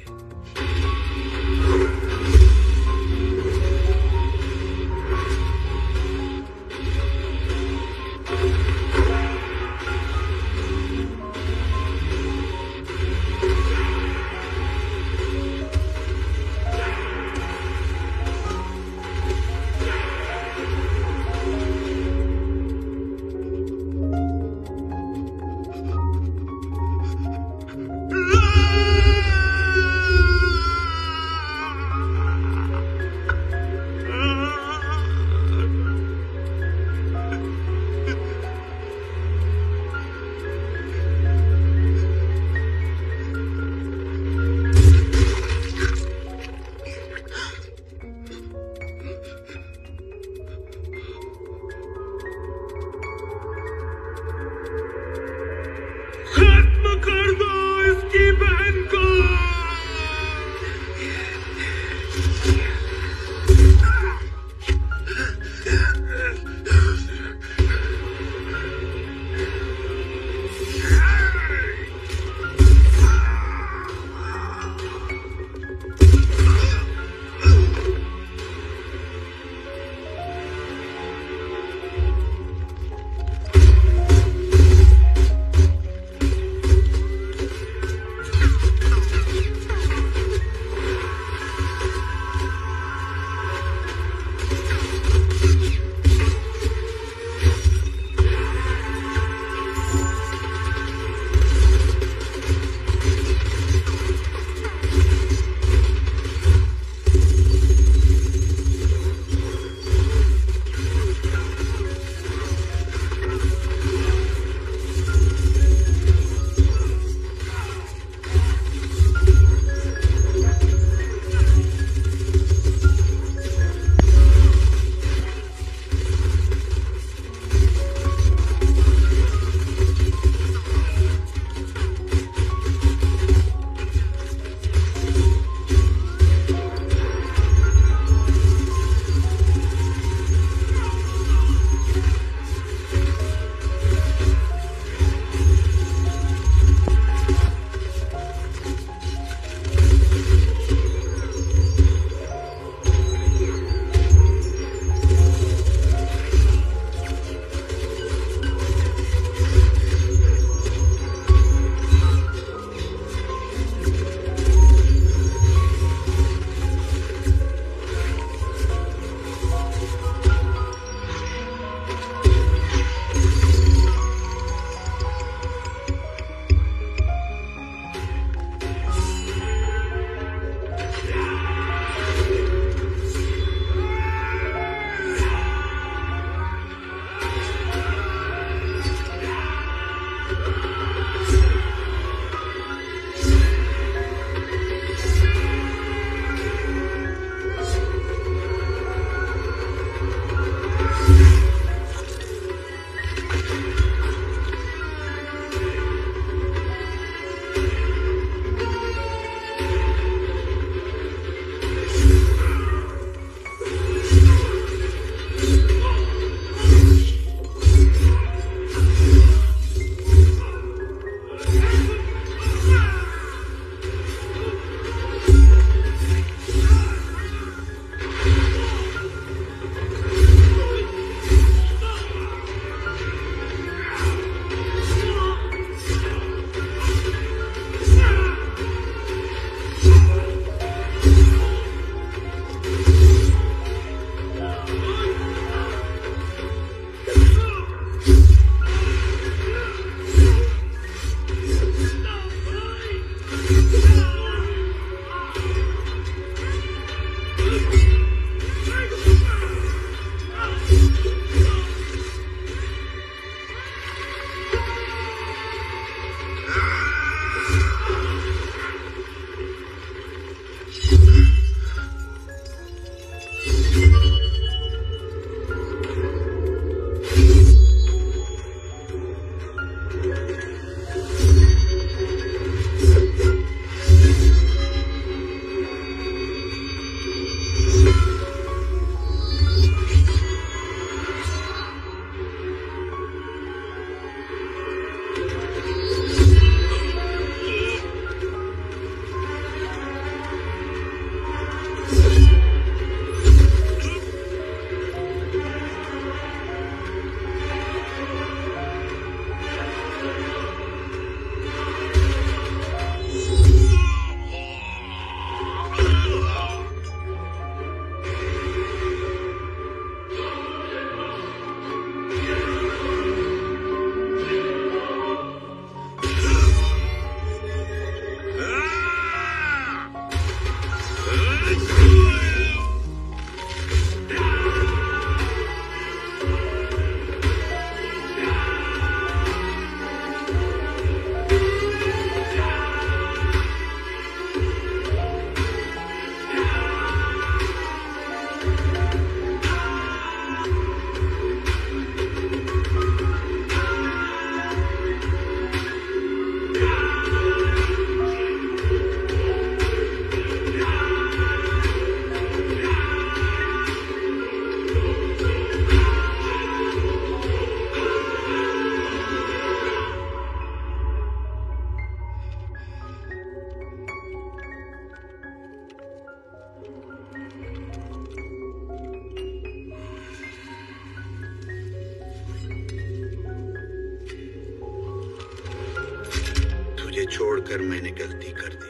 छोड़कर मैंने गलती कर दी।